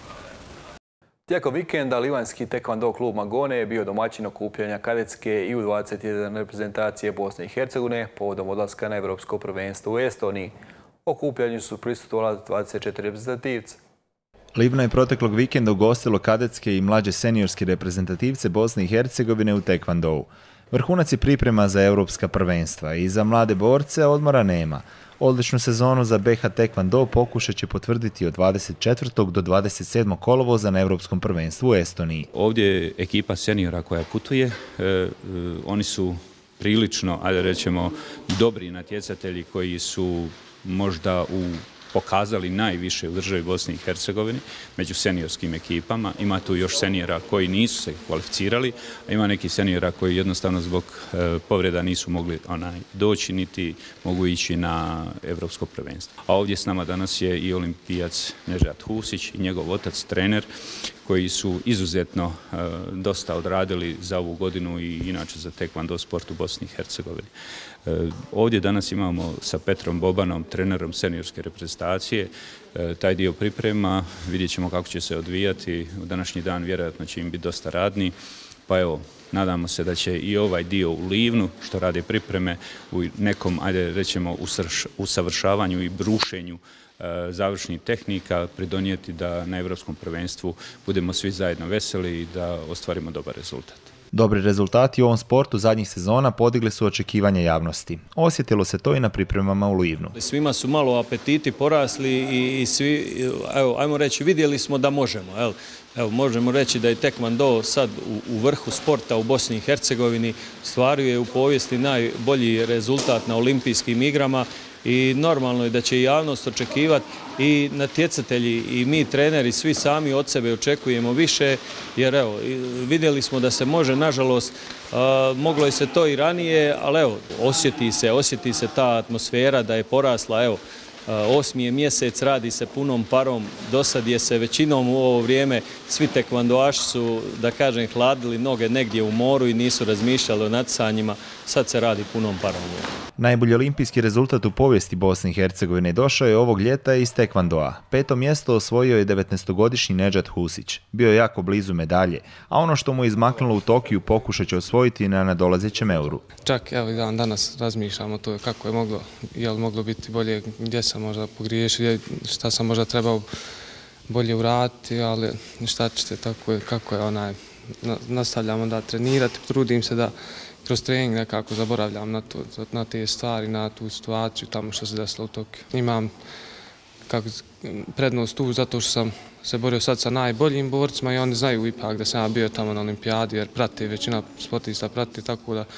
Tijekom vikenda Livanjski tekvando klub Magone je bio domaćin okupljanja kadetske i u dvadeset jedan reprezentacije Bosne i Hercegovine povodom odlaska na Evropsko prvenstvo u Estoniji. Okupljanju su prisustvovali dvadeset četiri reprezentativca. Livno je proteklog vikenda ugostilo kadetske i mlađe seniorske reprezentativce Bosne i Hercegovine u tekvandou. Vrhunac je priprema za evropska prvenstva i za mlade borce odmora nema. Odličnu sezonu za B H Tekvando pokušat će potvrditi od dvadeset četvrtog do dvadeset sedmog kolovoza na Evropskom prvenstvu u Estoniji. Ovdje je ekipa seniora koja putuje. E, e, oni su prilično, ajde rećemo, dobri natjecatelji koji su možda u pokazali najviše u državi Bosni i Hercegovini među seniorskim ekipama. Ima tu još seniora koji nisu se kvalificirali, a ima neki seniora koji jednostavno zbog e, povreda nisu mogli onaj, doći niti mogu ići na Evropsko prvenstvo. A ovdje s nama danas je i olimpijac Nežad Husić i njegov otac trener koji su izuzetno e, dosta odradili za ovu godinu i inače za tekvando sport u Bosni i Hercegovini. E, ovdje danas imamo sa Petrom Bobanom, trenerom seniorske reprezentacije, e, taj dio priprema, vidjet ćemo kako će se odvijati. U današnji dan vjerojatno će im biti dosta radni, pa evo, nadamo se da će i ovaj dio u Livnu, što rade pripreme, u nekom, ajde rećemo, usavršavanju i brušenju završnih tehnika pridonijeti da na Evropskom prvenstvu budemo svi zajedno veseli i da ostvarimo dobar rezultat. Dobri rezultati u ovom sportu zadnjih sezona podigli su očekivanja javnosti. Osjetilo se to i na pripremama u Livnu. Svima su malo apetiti porasli i svi, evo, ajmo reći, vidjeli smo da možemo. Evo, evo, možemo reći da je tekvando sad u, u vrhu sporta u Bosni i Hercegovini, stvaruje u povijesti najbolji rezultat na olimpijskim igrama i normalno je da će javnost očekivati i natjecatelji i mi treneri svi sami od sebe očekujemo više, jer evo, vidjeli smo da se može, nažalost, a, moglo je se to i ranije, ali evo, osjeti se, osjeti se ta atmosfera da je porasla, evo, osmi je mjesec, radi se punom parom, dosad je se većinom u ovo vrijeme svi tekvandoaši su, da kažem, hladili noge negdje u moru i nisu razmišljali o natjecanjima, sad se radi punom parom. Najbolji olimpijski rezultat u povijesti Bosne i Hercegovine došao je ovog ljeta iz tekvandoa. Peto mjesto osvojio je devetnaestogodišnji Nežad Husić. Bio je jako blizu medalje, a ono što mu je izmaknulo u Tokiju pokušat će osvojiti na nadolazećem euru. Čak evo i dan danas razmišljamo to kako je moglo, je li moglo biti bolje, gdje sam možda pogriješio, šta sam možda trebao bolje uraditi, ali šta ćete, tako je, kako je onaj, nastavljamo da trenirati, trudim se da kroz trening nekako zaboravljam na, to, na te stvari, na tu situaciju tamo što se desilo u Tokiju. Imam kako, prednost tu zato što sam se borio sad sa najboljim borcima i oni znaju ipak da sam ja bio tamo na olimpijadi jer prate, većina sportista prati, tako da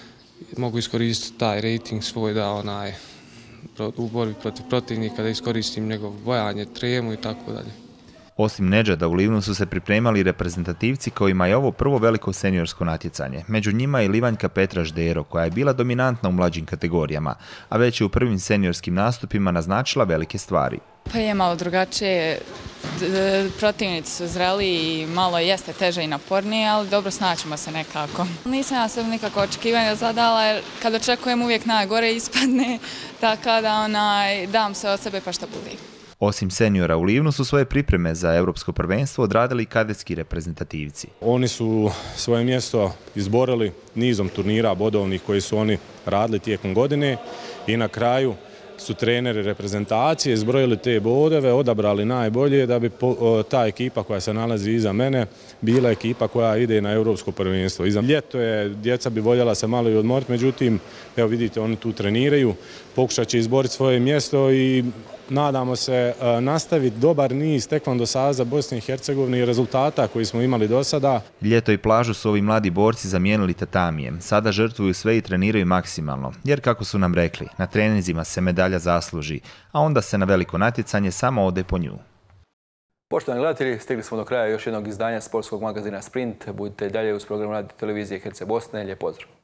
mogu iskoristiti taj rating svoj da onaj u borbi protiv protivnika, da iskoristim njegov bojanje, tremu i tako dalje. Osim Nežada u Livnu su se pripremali reprezentativci kojima je ovo prvo veliko seniorsko natjecanje. Među njima je Livanjka Petra Ždero, koja je bila dominantna u mlađim kategorijama, a već je u prvim seniorskim nastupima naznačila velike stvari. Pa je malo drugačije, protivnici su zreli i malo jeste teže i napornije, ali dobro, snaćemo se nekako. Nisam ja sebi nikako očekivanja zadala, jer kad očekujem uvijek najgore ispadne, tako da onaj, dam se od sebe pa šta bude. Osim seniora u Livnu su svoje pripreme za europsko prvenstvo odradili kadetski reprezentativci. Oni su svoje mjesto izborili nizom turnira bodovnih koji su oni radili tijekom godine i na kraju su treneri reprezentacije izbrojili te bodove, odabrali najbolje da bi ta ekipa koja se nalazi iza mene bila ekipa koja ide na europsko prvenstvo. Iza ljeto je, djeca bi voljela se malo i odmoriti, međutim, evo vidite, oni tu treniraju, pokušat će izboriti svoje mjesto i nadamo se nastaviti dobar niz tekvando saveza Bosne i Hercegovine i rezultata koji smo imali do sada. Ljeto i plažu su ovi mladi borci zamijenili tatamijem. Sada žrtvuju sve i treniraju maksimalno, jer kako su nam rekli, na treninzima se medalja zasluži, a onda se na veliko natjecanje samo ode po nju. Poštovani gledatelji, stigli smo do kraja još jednog izdanja sportskog magazina Sprint. Budite dalje uz program Radio Televizije Herceg Bosne. Lijep pozdrav!